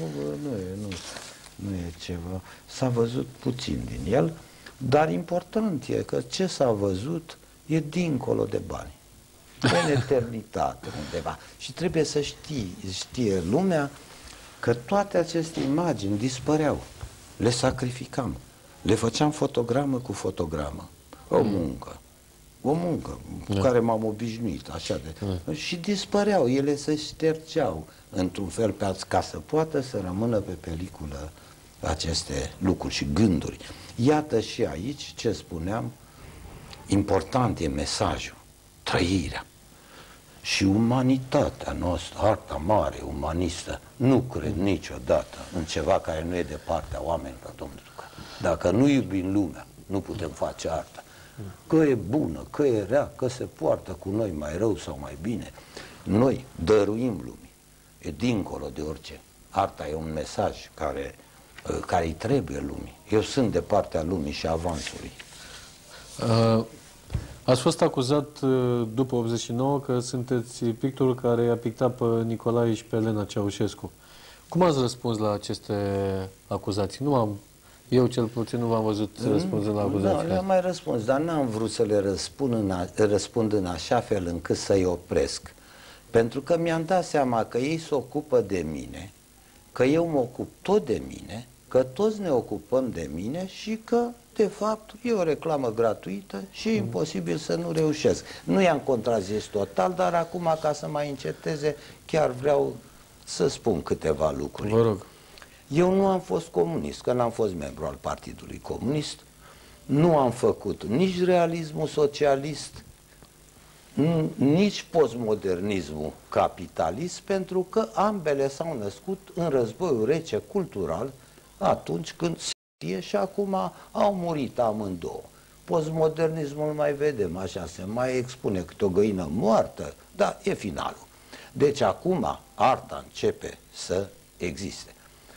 Nu e ceva. S-a văzut puțin din el, dar important e că ce s-a văzut e dincolo de bani. În eternitate undeva. Și trebuie să știe lumea că toate aceste imagini dispăreau. Le sacrificam. Le făceam fotogramă cu fotogramă. O muncă cu care m-am obișnuit, așa de. Și dispăreau, ele se ștergeau într-un fel ca să poată să rămână pe peliculă aceste lucruri și gânduri. Iată și aici ce spuneam, important e mesajul, trăirea și umanitatea noastră, arta mare, umanistă. Nu cred niciodată în ceva care nu e de partea oamenilor, domnule. Dacă nu iubim lumea, nu putem face artă. Că e bună, că e rea, că se poartă cu noi mai rău sau mai bine. Noi dăruim lumii. E dincolo de orice. Arta e un mesaj care îi trebuie lumii. Eu sunt de partea lumii și avansului. Ați fost acuzat după 89 că sunteți pictorul care i-a pictat pe Nicolae și pe Elena Ceaușescu. Cum ați răspuns la aceste acuzații? Eu cel puțin nu v-am văzut răspunzând la acuzații. Nu, le-am mai răspuns, dar n-am vrut să le răspund în așa fel încât să-i opresc. Pentru că mi-am dat seama că ei se ocupă de mine, că eu mă ocup tot de mine, că toți ne ocupăm de mine și că, de fapt, e o reclamă gratuită și e imposibil să nu reușesc. Nu i-am contrazis total, dar acum, ca să mai înceteze, chiar vreau să spun câteva lucruri. Vă rog. Eu nu am fost comunist, că n-am fost membru al Partidului Comunist, nu am făcut nici realismul socialist, nici postmodernismul capitalist, pentru că ambele s-au născut în războiul rece cultural, atunci când se și acum au murit amândouă. Postmodernismul mai vedem, așa se mai expune câte o găină moartă, dar e finalul. Deci acum arta începe să existe.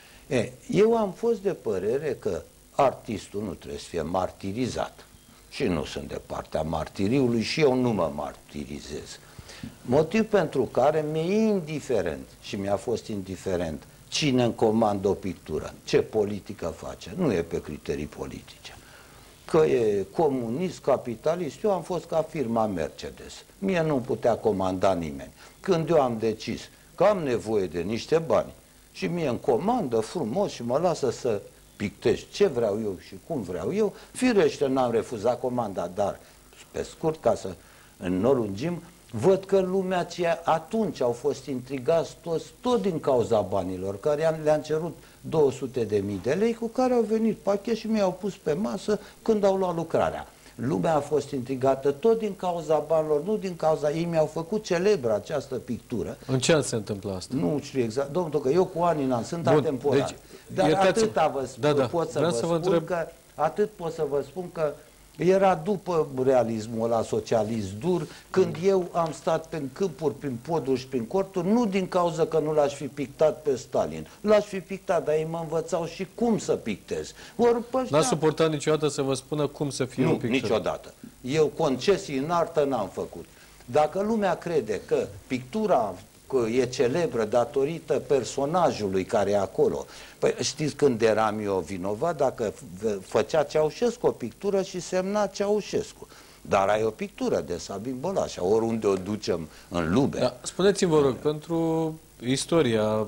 Eu am fost de părere că artistul nu trebuie să fie martirizat. Și nu sunt de partea martiriului și eu nu mă martirizez. Motiv pentru care mi-e indiferent și mi-a fost indiferent cine îmi comandă o pictură, ce politică face. Nu e pe criterii politice. Că e comunist, capitalist, eu am fost ca firma Mercedes. Mie nu putea comanda nimeni. Când eu am decis că am nevoie de niște bani și mie îmi comandă frumos și mă lasă să pictez ce vreau eu și cum vreau eu, firește n-am refuzat comanda, dar pe scurt, ca să nu lungim, văd că lumea aceea atunci au fost intrigați toți, tot din cauza banilor, care le-am cerut 200.000 de lei, cu care au venit pachet și mi-au pus pe masă când au luat lucrarea. Lumea a fost intrigată tot din cauza banilor, nu din cauza ei. Mi-au făcut celebră această pictură. În ce an se întâmplă asta? Nu știu exact. Domnul, că eu cu ani în an sunt atemporar. Deci, dar atâta vă spun, pot să vă spun că atât pot să vă spun că era după realismul ăla socialist dur, când eu am stat prin câmpuri, prin poduri și prin corturi, nu din cauza că nu l-aș fi pictat pe Stalin. L-aș fi pictat, dar ei mă învățau și cum să pictez. N-ați suportat niciodată să vă spună cum să fie o pictură? Nu, niciodată. Eu concesii în artă n-am făcut. Dacă lumea crede că pictura e celebră datorită personajului care e acolo. Păi știți când eram eu vinovat? Dacă făcea Ceaușescu o pictură și semna Ceaușescu. Dar ai o pictură de Sabin Bălașa, oriunde o ducem în lume. Da, spuneți-mi, vă rog, pentru istoria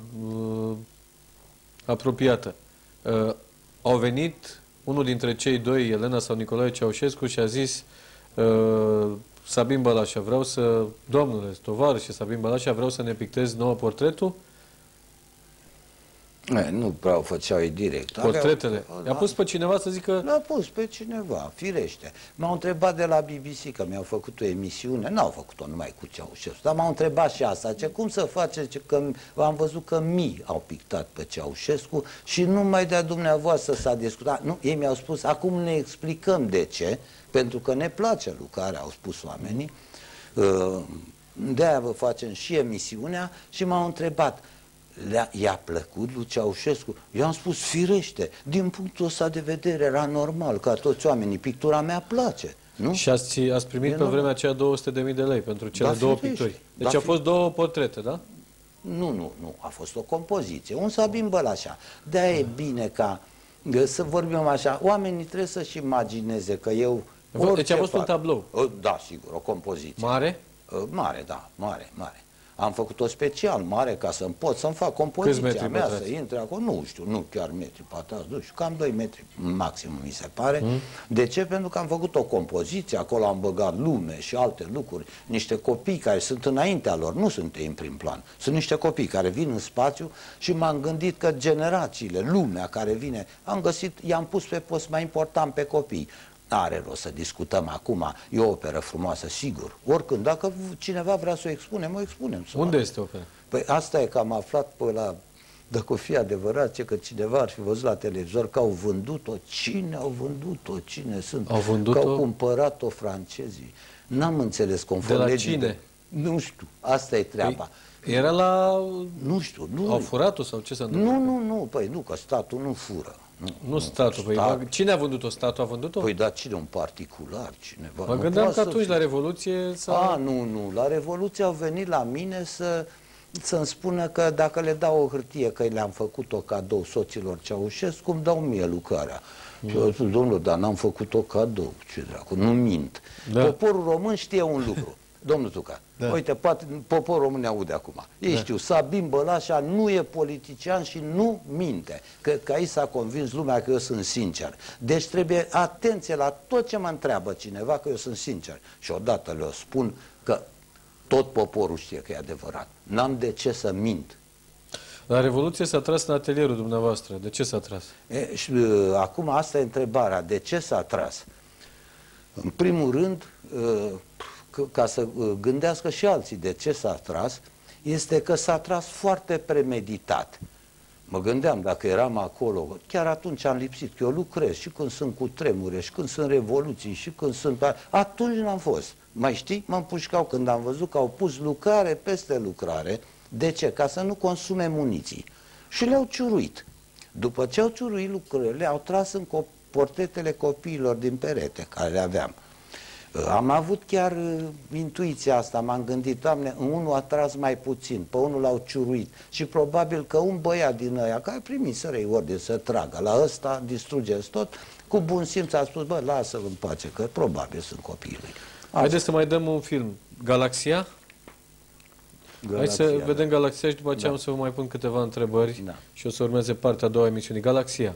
apropiată, au venit unul dintre cei doi, Elena sau Nicolae Ceaușescu, și a zis Sabin Bălașa, domnule tovarășe Sabin Bălașa, vreau să ne pictezi nouă portretul? Nu prea o făceau ei direct. Portretele. I-a pus pe cineva să zică... L-a pus pe cineva, firește. M-au întrebat de la BBC, că mi-au făcut o emisiune, n-au făcut-o numai cu Ceaușescu, dar m-au întrebat și asta, cum să faceți, că am văzut că mii au pictat pe Ceaușescu și numai de-a dumneavoastră s-a discutat. Nu, ei mi-au spus, acum ne explicăm de ce, pentru că ne place lucrarea, au spus oamenii, de-aia vă facem și emisiunea și m-au întrebat, I-a plăcut lui Ceaușescu? Eu am spus, firește, din punctul ăsta de vedere era normal, ca toți oamenii, pictura mea place. Nu? Și ați primit pe vremea aceea 200.000 de lei pentru cele două picturi. Deci au fost două portrete, da? Nu, a fost o compoziție, un Sabin Bălașa. De-aia e bine ca, să vorbim așa, oamenii trebuie să-și imagineze că eu... Deci a fost un tablou? Da, sigur, o compoziție. Mare? Mare, da, mare. Am făcut-o special mare ca să-mi pot să-mi fac compoziția mea, să intre acolo. Nu știu, nu chiar metri pătrați, nu știu, cam 2 metri maxim mi se pare. De ce? Pentru că am făcut o compoziție, acolo am băgat lume și alte lucruri, niște copii care sunt înaintea lor, nu sunt în prim plan. Sunt niște copii care vin în spațiu și m-am gândit că generațiile, lumea care vine, am găsit, i-am pus pe post mai important pe copii. Are rost să discutăm acum, e o operă frumoasă, sigur. Oricând, dacă cineva vrea să o expunem, o expunem. Unde este opera? Păi asta e că am aflat pe la... Dacă o fi adevărat, că cineva ar fi văzut la televizor că au vândut-o. Cine au vândut-o? Cine sunt? Au vândut-o? Că au cumpărat-o francezii. N-am înțeles conform de la legii. Cine? Nu știu. Asta e treaba. Păi, era la... Nu știu. Nu. Au furat-o sau ce s-a întâmplat? Nu. Păi nu, că statul nu fură. Nu statul. Păi, cine a vândut-o? Statul a vândut-o? Păi da, cine? Un particular, cineva. Mă gândeam că atunci la Revoluție... Nu. La Revoluție au venit la mine să-mi spună că dacă le dau o hârtie că le-am făcut-o cadou soților Ceaușescu, îmi dau mie lucrarea. Și eu spus, domnule, dar n-am făcut-o cadou. Ce dracu, nu mint. Da. Poporul român știe un lucru. Domnul Tuca, uite, poate poporul român ne aude acum. Ei știu, Sabin Bălașa nu e politician și nu minte. Că aici s-a convins lumea că eu sunt sincer. Deci trebuie atenție la tot ce mă întreabă cineva, că eu sunt sincer. Și odată le spun că tot poporul știe că e adevărat. N-am de ce să mint. La Revoluție s-a tras în atelierul dumneavoastră. De ce s-a tras? Acum asta e întrebarea. De ce s-a tras? În primul rând... ca să gândească și alții de ce s-a tras, este că s-a tras foarte premeditat. Mă gândeam, dacă eram acolo, chiar atunci am lipsit, că eu lucrez și când sunt cu tremure, și când sunt revoluții, și când sunt... Atunci n-am fost. Mai știi? Mă împușcau când am văzut că au pus lucrare peste lucrare. De ce? Ca să nu consume muniții. Și le-au ciuruit. După ce au ciuruit lucrările, au tras în portretele copiilor din perete, care le aveam. Am avut chiar intuiția asta, m-am gândit, Doamne, unul a tras mai puțin, pe unul l-au ciuruit și probabil că un băiat din ăia care primiseră-i ordine să tragă, la ăsta distrugeți tot, cu bun simț a spus, bă, lasă-l în pace, că probabil sunt copiii lui. Haideți să mai dăm un film. Galaxia? Hai să vedem Galaxia și după aceea am să vă mai pun câteva întrebări și o să urmeze partea a doua a emisiunii. Galaxia.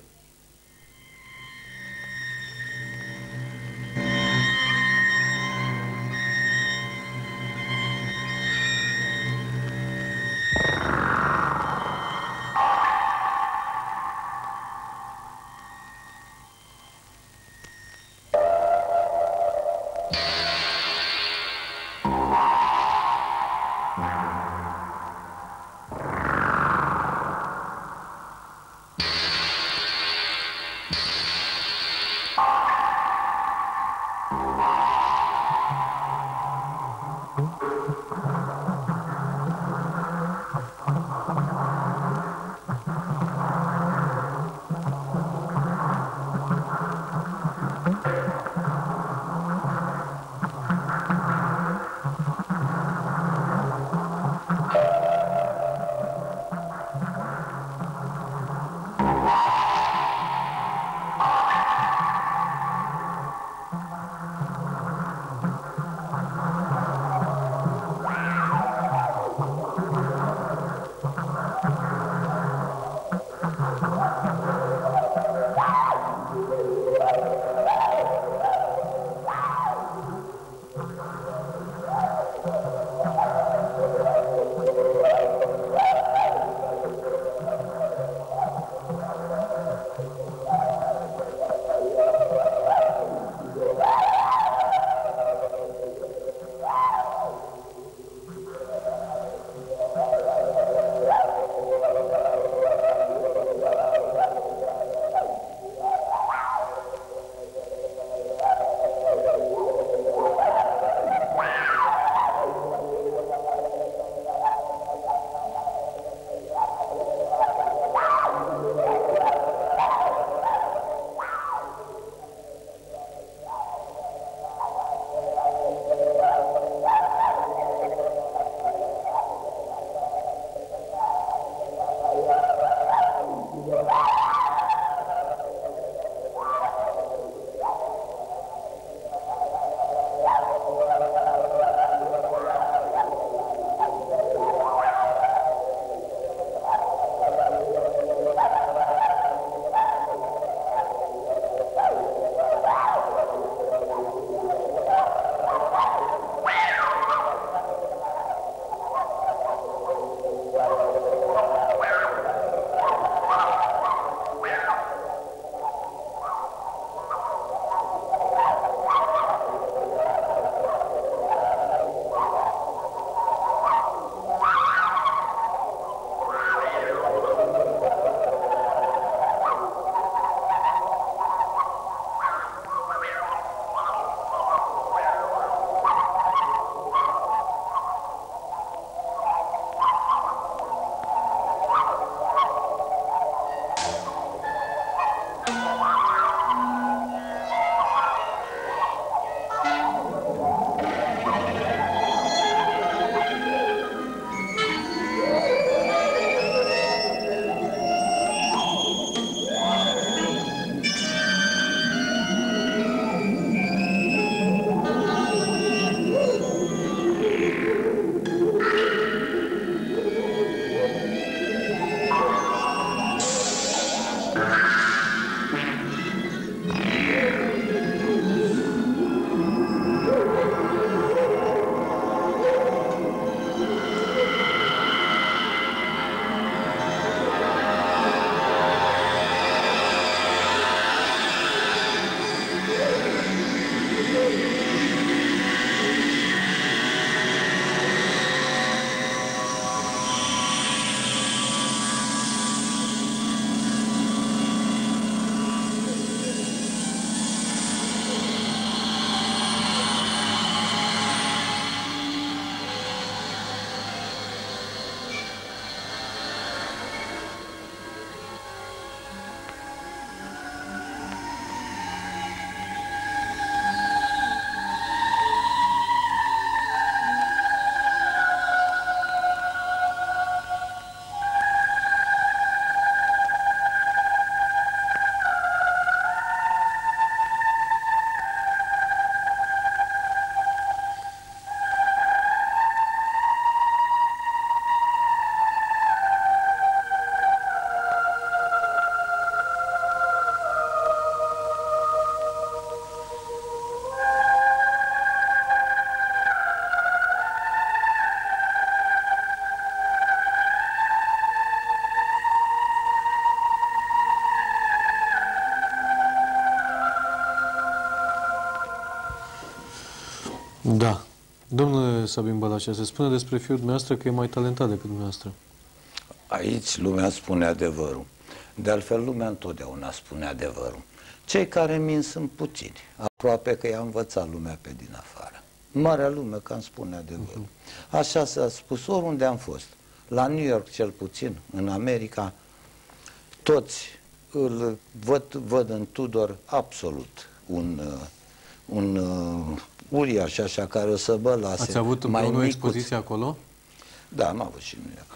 Da. Domnule Sabin Balașa, se spune despre fiul dumneavoastră că e mai talentat decât dumneavoastră. Aici lumea spune adevărul. De altfel, lumea întotdeauna spune adevărul. Cei care mint sunt puțini. Aproape că i-a învățat lumea pe din afară. Marea lume că îmi spune adevărul. Așa s-a spus oriunde am fost. La New York, cel puțin, în America, toți îl văd în Tudor absolut un uriaș așa care o să lase. Ați avut o expoziție acolo? Da, am avut și New York.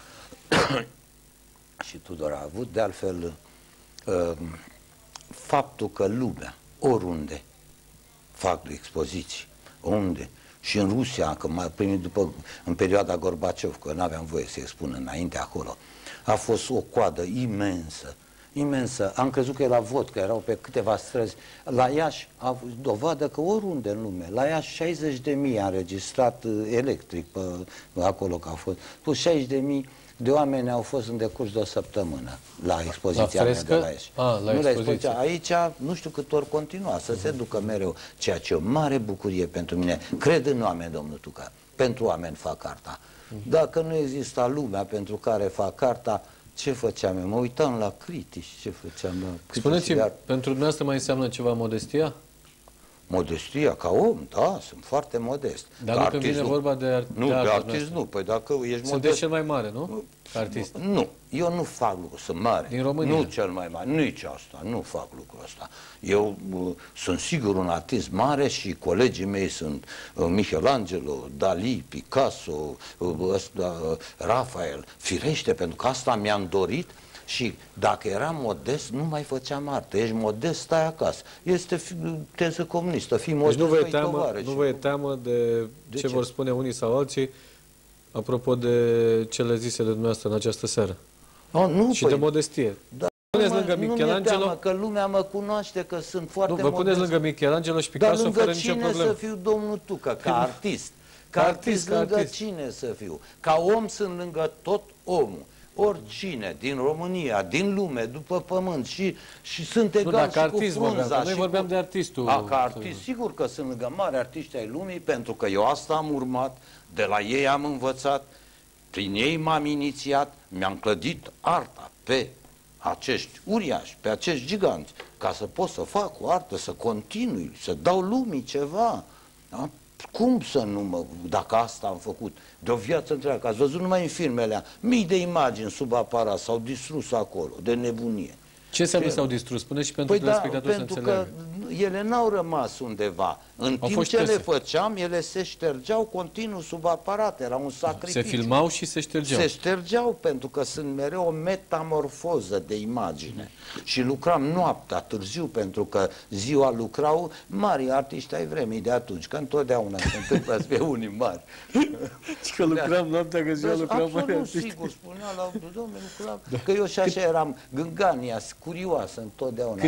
Și Tudor a avut, de altfel, faptul că lumea, oriunde, fac expoziții, oriunde, și în Rusia, că m-a primit în perioada Gorbaciov, că nu aveam voie să expun înainte acolo, a fost o coadă imensă, imensă. Am crezut că era vot, că erau pe câteva străzi. La Iași a avut dovadă că oriunde în lume, la Iași 60.000 a înregistrat electric pe acolo, că a fost, plus 60.000 de oameni au fost în decurs de o săptămână la expoziția mea de la Iași. Nu la expoziția. Aici nu știu cât ori continua să se ducă mereu, ceea ce e o mare bucurie pentru mine. Cred în oameni, domnul Tucă. Pentru oameni fac arta. Dacă nu exista lumea pentru care fac arta, ce făceam eu? Mă uitam la critici, ce făceam la critici. Spuneți-mi, pentru dumneavoastră mai înseamnă ceva modestia? Modestia, ca om, da, sunt foarte modest. Dar când vine vorba de artist, nu, de artist nu, păi dacă ești modest... Sunteți cel mai mare, nu? Ca artist. Nu, eu nu fac lucruri, sunt mare. Din România? Nu cel mai mare, nici asta, nu fac lucrul ăsta. Eu sunt sigur un artist mare și colegii mei sunt Michelangelo, Dali, Picasso, Rafael. Firește, pentru că asta mi-am dorit. Și dacă eram modest, nu mai făceam artă. Ești modest, stai acasă. Este teză comunistă, fii modest, deci nu vă e teamă de ce vor spune unii sau alții apropo de cele zise de dumneavoastră în această seară? Nu, și de modestie. Da, puneți lângă Michelangelo, nu mi-e teamă, că lumea mă cunoaște, că sunt foarte modest. Vă puneți lângă Michelangelo și Picasso fără nicio problemă. Dar lângă cine să fiu, domnul Tucă? Ca artist. Ca artist, lângă cine să fiu? Ca om sunt lângă tot omul. Oricine din România, din lume, după pământ și sunt egal și cu frunza. Noi vorbeam de artistul. Ca artist, sigur că sunt lângă mari artiști ai lumii, pentru că eu asta am urmat, de la ei am învățat, prin ei m-am inițiat, mi-am clădit arta pe acești uriași, pe acești giganți, ca să pot să fac o artă, să continui, să dau lumii ceva. Da? Cum să nu mă... Dacă asta am făcut de o viață întreagă, ați văzut numai în filmele, mii de imagini sub aparat s-au distrus acolo, de nebunie. Ce înseamnă s-au distrus? Spune și pentru telespectatori să înțeleagă. Pentru că ele n-au rămas undeva. În timp ce le făceam, ele se ștergeau continuu sub aparat. Era un sacrificiu. Se filmau și se ștergeau. Se ștergeau pentru că sunt mereu o metamorfoză de imagine. Și lucram noaptea, târziu, pentru că ziua lucrau mari artiști ai vremii de atunci, că întotdeauna se întâmplă pe unii mari. Și că lucram noaptea, că ziua lucrau mari artiști. Absolut, sigur, spunea la domnule, lucram. Că eu și așa eram gângania, curioasă întotdeauna.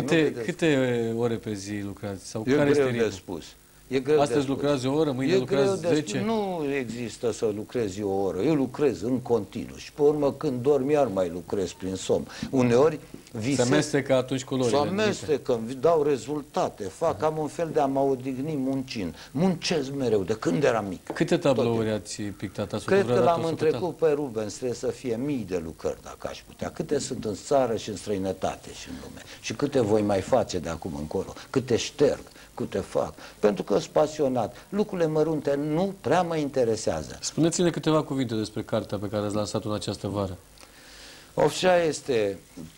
Câte ore pe zi lucrați? Sau e care greu este de spus. E greu astăzi de spus. lucrați o oră, mâine lucrați 10? Nu există să lucrezi o oră. Eu lucrez în continuu și pe urmă când dorm iar mai lucrez prin somn. Uneori visez. Se amestecă atunci culorile. Se amestecă, dau rezultate, am un fel de a mă odihni muncind. Muncesc mereu, de când eram mic. Câte tablouri ați pictat? Cred că l-am întrecut pe Rubens, trebuie să fie mii de lucrări, dacă aș putea. Câte sunt în țară și în străinătate și în lume. Și câte voi mai face de acum încolo. Câte șterg, câte fac. Pentru că sunt pasionat. Lucrurile mărunte nu prea mă interesează. Spuneți-ne câteva cuvinte despre cartea pe care ați lansat-o în această vară. Așa este...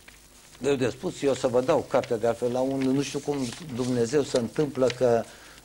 de spus, eu să vă dau cartea de altfel la un, nu știu cum Dumnezeu se întâmplă că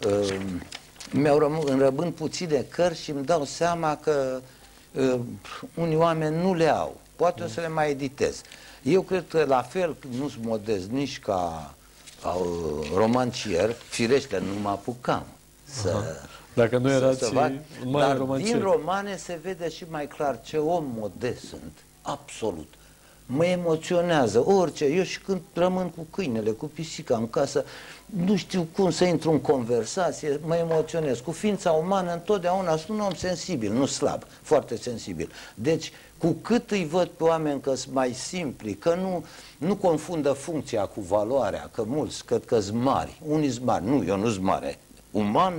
îmi rămân puține cărți și îmi dau seama că unii oameni nu le au. Poate o să le mai editez. Eu cred că la fel nu sunt modest nici ca romancier, firește, nu mă apucam să... Dacă nu erați un mare romancier. Din romane se vede și mai clar ce om modest sunt, absolut. Mă emoționează orice. Eu și când rămân cu câinele, cu pisica în casă, nu știu cum să intru în conversație, mă emoționez. Cu ființa umană întotdeauna sunt un om sensibil, nu slab, foarte sensibil. Deci, cu cât îi văd pe oameni că sunt mai simpli, că nu confundă funcția cu valoarea, că mulți cred că sunt mari, unii sunt mari, nu, eu nu sunt mare, uman nu,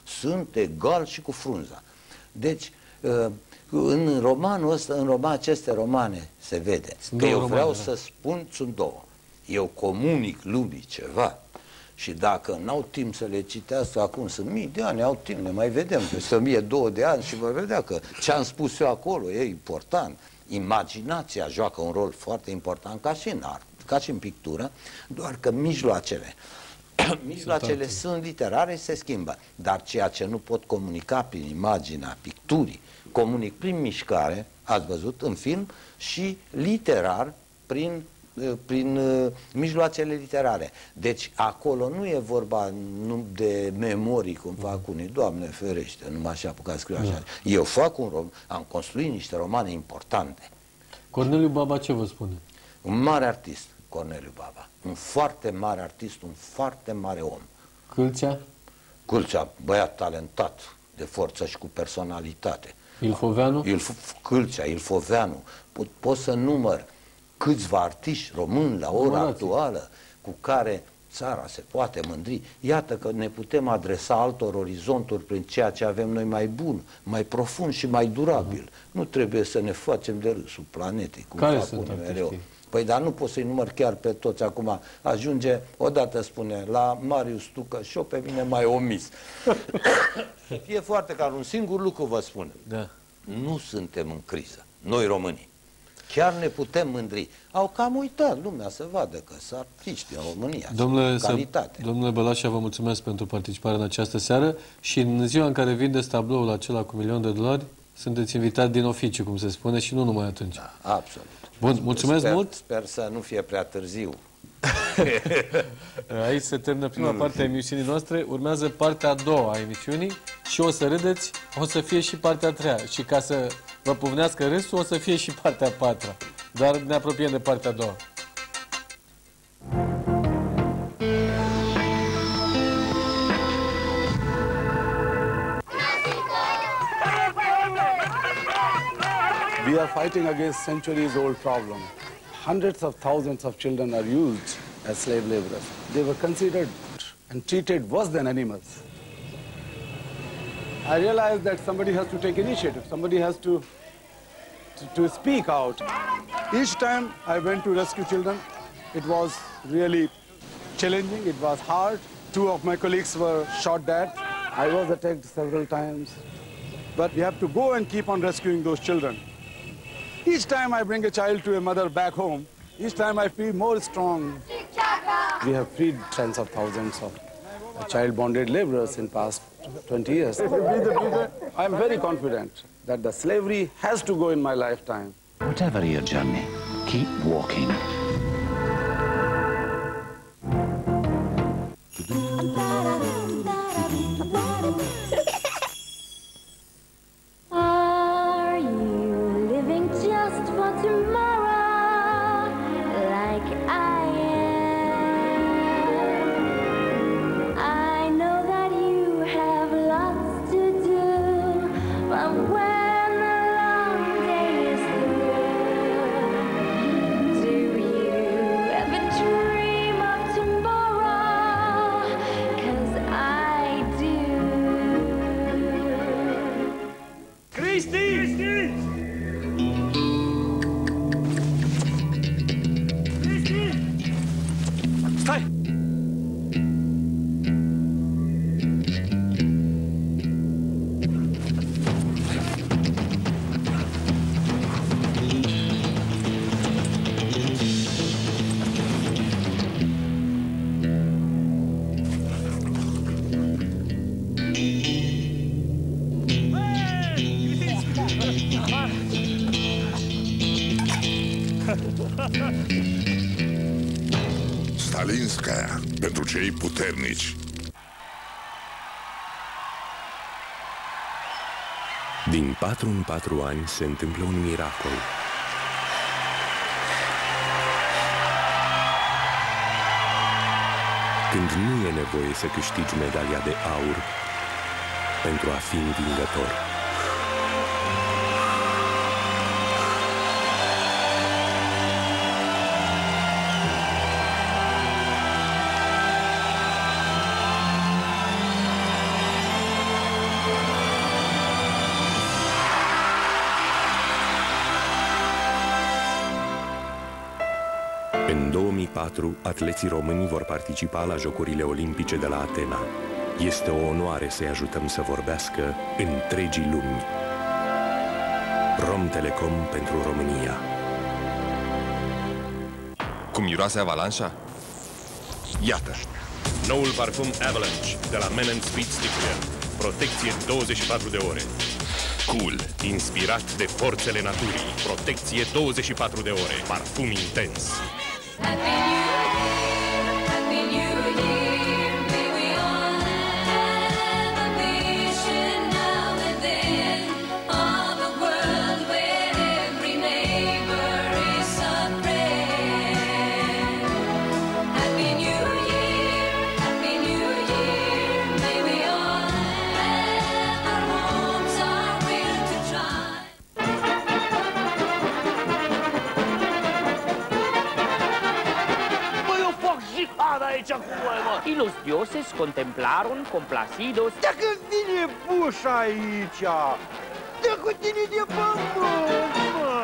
Sunt egal și cu frunza. Deci, în romanul ăsta, aceste romane se vede că eu vreau să spun, sunt două. Eu comunic lumii ceva și dacă n-au timp să le citească, acum sunt mii de ani, au timp, ne mai vedem, peste 1002 de ani și vor vedea că ce am spus eu acolo e important. Imaginația joacă un rol foarte important ca și în art, ca și în pictură, doar că mijloacele sunt literare, se schimbă. Dar ceea ce nu pot comunica prin imaginea picturii, comunic prin mișcare, ați văzut, în film, și literar prin mijloacele literare. Deci acolo nu e vorba de memorii, cum fac unii, Doamne ferește, nu m-aș apuca să scriu așa. Eu fac am construit niște romane importante. Corneliu Baba ce vă spune? Un mare artist, Corneliu Baba. Un foarte mare artist, un foarte mare om. Câlțea? Câlțea, băiat talentat, de forță și cu personalitate. Ilfoveanu? Câlțea, Ilfoveanu. Pot să număr câțiva artiști români la ora actuală cu care țara se poate mândri. Iată că ne putem adresa altor orizonturi prin ceea ce avem noi mai bun, mai profund și mai durabil. Nu trebuie să ne facem de râsul planetei, cum fac unii mereu. Păi, dar nu pot să-i număr chiar pe toți acum. Ajunge, odată spune, la Marius Tucă și eu pe mine mai omis. Să fie foarte clar, un singur lucru vă spun. Da. Nu suntem în criză, noi românii. Chiar ne putem mândri. Au cam uitat lumea să vadă că sunt artiști în România. Domnule Bălașa, vă mulțumesc pentru participarea în această seară și în ziua în care vindeți tabloul acela cu $1.000.000, sunteți invitat din oficiu, cum se spune, și nu numai atunci. Da, absolut. Bun, mulțumesc mult. Sper să nu fie prea târziu. Aici se termină prima parte a emisiunii noastre, urmează partea a doua a emisiunii și o să râdeți, o să fie și partea a treia. Și ca să vă pufnească râsul, o să fie și partea a patra. Dar ne apropiem de partea a doua. We are fighting against centuries-old problem. Hundreds of thousands of children are used as slave laborers. They were considered and treated worse than animals. I realized that somebody has to take initiative. Somebody has to speak out. Each time I went to rescue children, it was really challenging. It was hard. 2 of my colleagues were shot dead. I was attacked several times. But we have to go and keep on rescuing those children. Each time I bring a child to a mother back home, each time I feel more strong. We have freed tens of thousands of child bonded laborers in past 20 years. I am very confident that the slavery has to go in my lifetime. Whatever your journey, keep walking. Stalinskaya, pentru cei puternici. Din 4 în 4 ani se întâmplă un miracol. Când nu e nevoie să câștigi medalia de aur pentru a fi învingător. În 2004, atleții români vor participa la Jocurile Olimpice de la Atena. Este o onoare să-i ajutăm să vorbească întregii lumi. Romtelecom pentru România. Cum miroase avalanșa? Iată! Noul parfum Avalanche de la Men & Speed Stickler. Protecție 24 de ore. Cool, inspirat de forțele naturii. Protecție 24 de ore. Parfum intens. Aici cu voi, mă! Y los dioses contemplaron complacidos. Dacă vine bușa aici, dă cu tine de pământ, mă!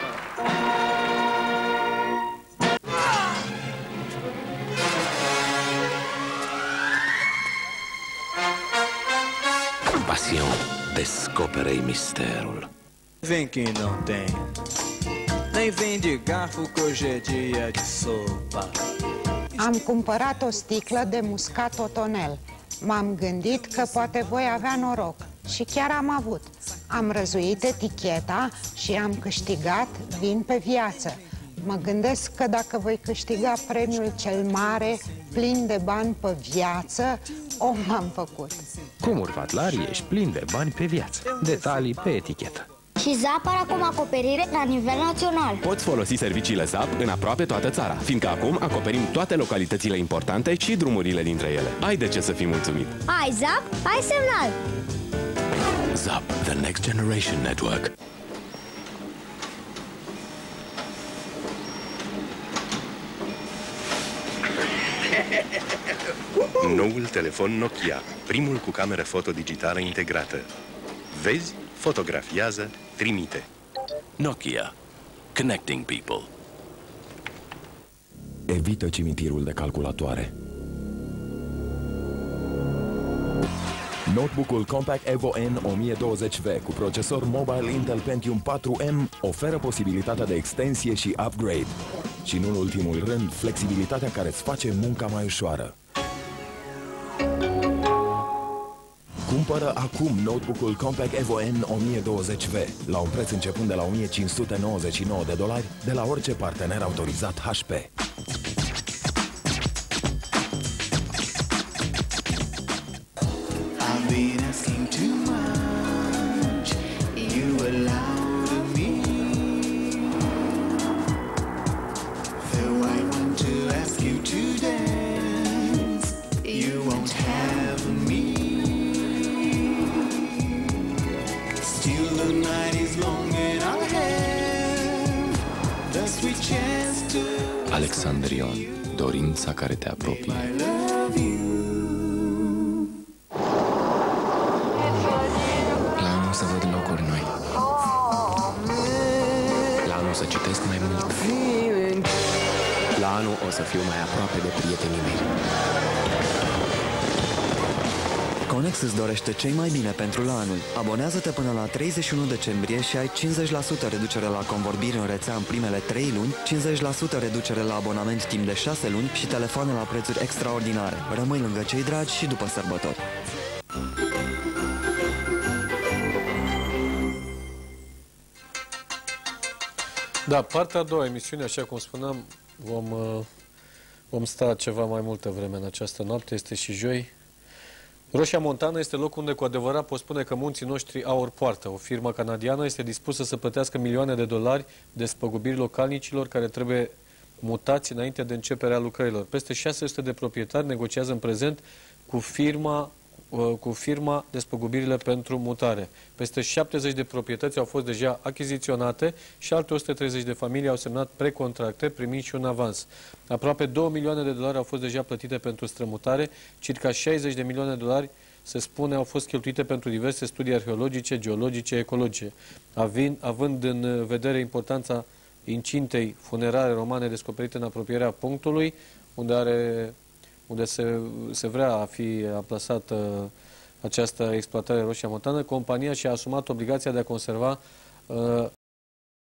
Pasión, descoperei misterul. Vem que não tem, nem vem de garfo que hoje é dia de sopa. Am cumpărat o sticlă de muscat totonel. M-am gândit că poate voi avea noroc. Și chiar am avut. Am răzuit eticheta și am câștigat vin pe viață. Mă gândesc că dacă voi câștiga premiul cel mare, plin de bani pe viață, o m-am făcut. Cum urfatlarii ești plin de bani pe viață. Detalii pe etichetă. Și ZAP are acum acoperire la nivel național. Poți folosi serviciile ZAP în aproape toată țara, fiindcă acum acoperim toate localitățile importante și drumurile dintre ele. Ai de ce să fii mulțumit. Ai ZAP, ai semnal. ZAP, the next generation network. Noul telefon Nokia, primul cu cameră foto digitală integrată. Vezi? Fotografiază, trimite. Nokia. Connecting people. Evită cimitirul de calculatoare. Notebook-ul Compaq Evo N1020V cu procesor Mobile Intel Pentium 4M oferă posibilitatea de extensie și upgrade. Și nu în ultimul rând, flexibilitatea care îți face munca mai ușoară. Cumpără acum notebook-ul Compaq Evo N1020V la un preț începând de la $1.599 de la orice partener autorizat HP. Alexandrion, dorința care te apropie. La anul o să văd locuri noi. La anul o să citesc mai mult. La anul o să fiu mai aproape de prietenii mei. Conex îți dorește cei mai bine pentru la anul. Abonează-te până la 31 decembrie și ai 50% reducere la convorbiri în rețea în primele 3 luni, 50% reducere la abonament timp de 6 luni și telefoane la prețuri extraordinare. Rămâi lângă cei dragi și după sărbători. Da, partea a doua emisiune, așa cum spuneam, vom sta ceva mai multă vreme în această noapte, este și joi. Roșia Montană este locul unde cu adevărat pot spune că munții noștri aur poartă. O firmă canadiană este dispusă să plătească milioane de dolari despăgubiri localnicilor care trebuie mutați înainte de începerea lucrărilor. Peste 600 de proprietari negociază în prezent cu firma despăgubirile pentru mutare. Peste 70 de proprietăți au fost deja achiziționate și alte 130 de familii au semnat precontracte, primind și un avans. Aproape 2 milioane de dolari au fost deja plătite pentru strămutare, circa 60 de milioane de dolari se spune au fost cheltuite pentru diverse studii arheologice, geologice, ecologice. Având în vedere importanța incintei funerare romane descoperite în apropierea punctului, unde se vrea a fi amplasată această exploatare roșia montană, compania și-a asumat obligația de a conserva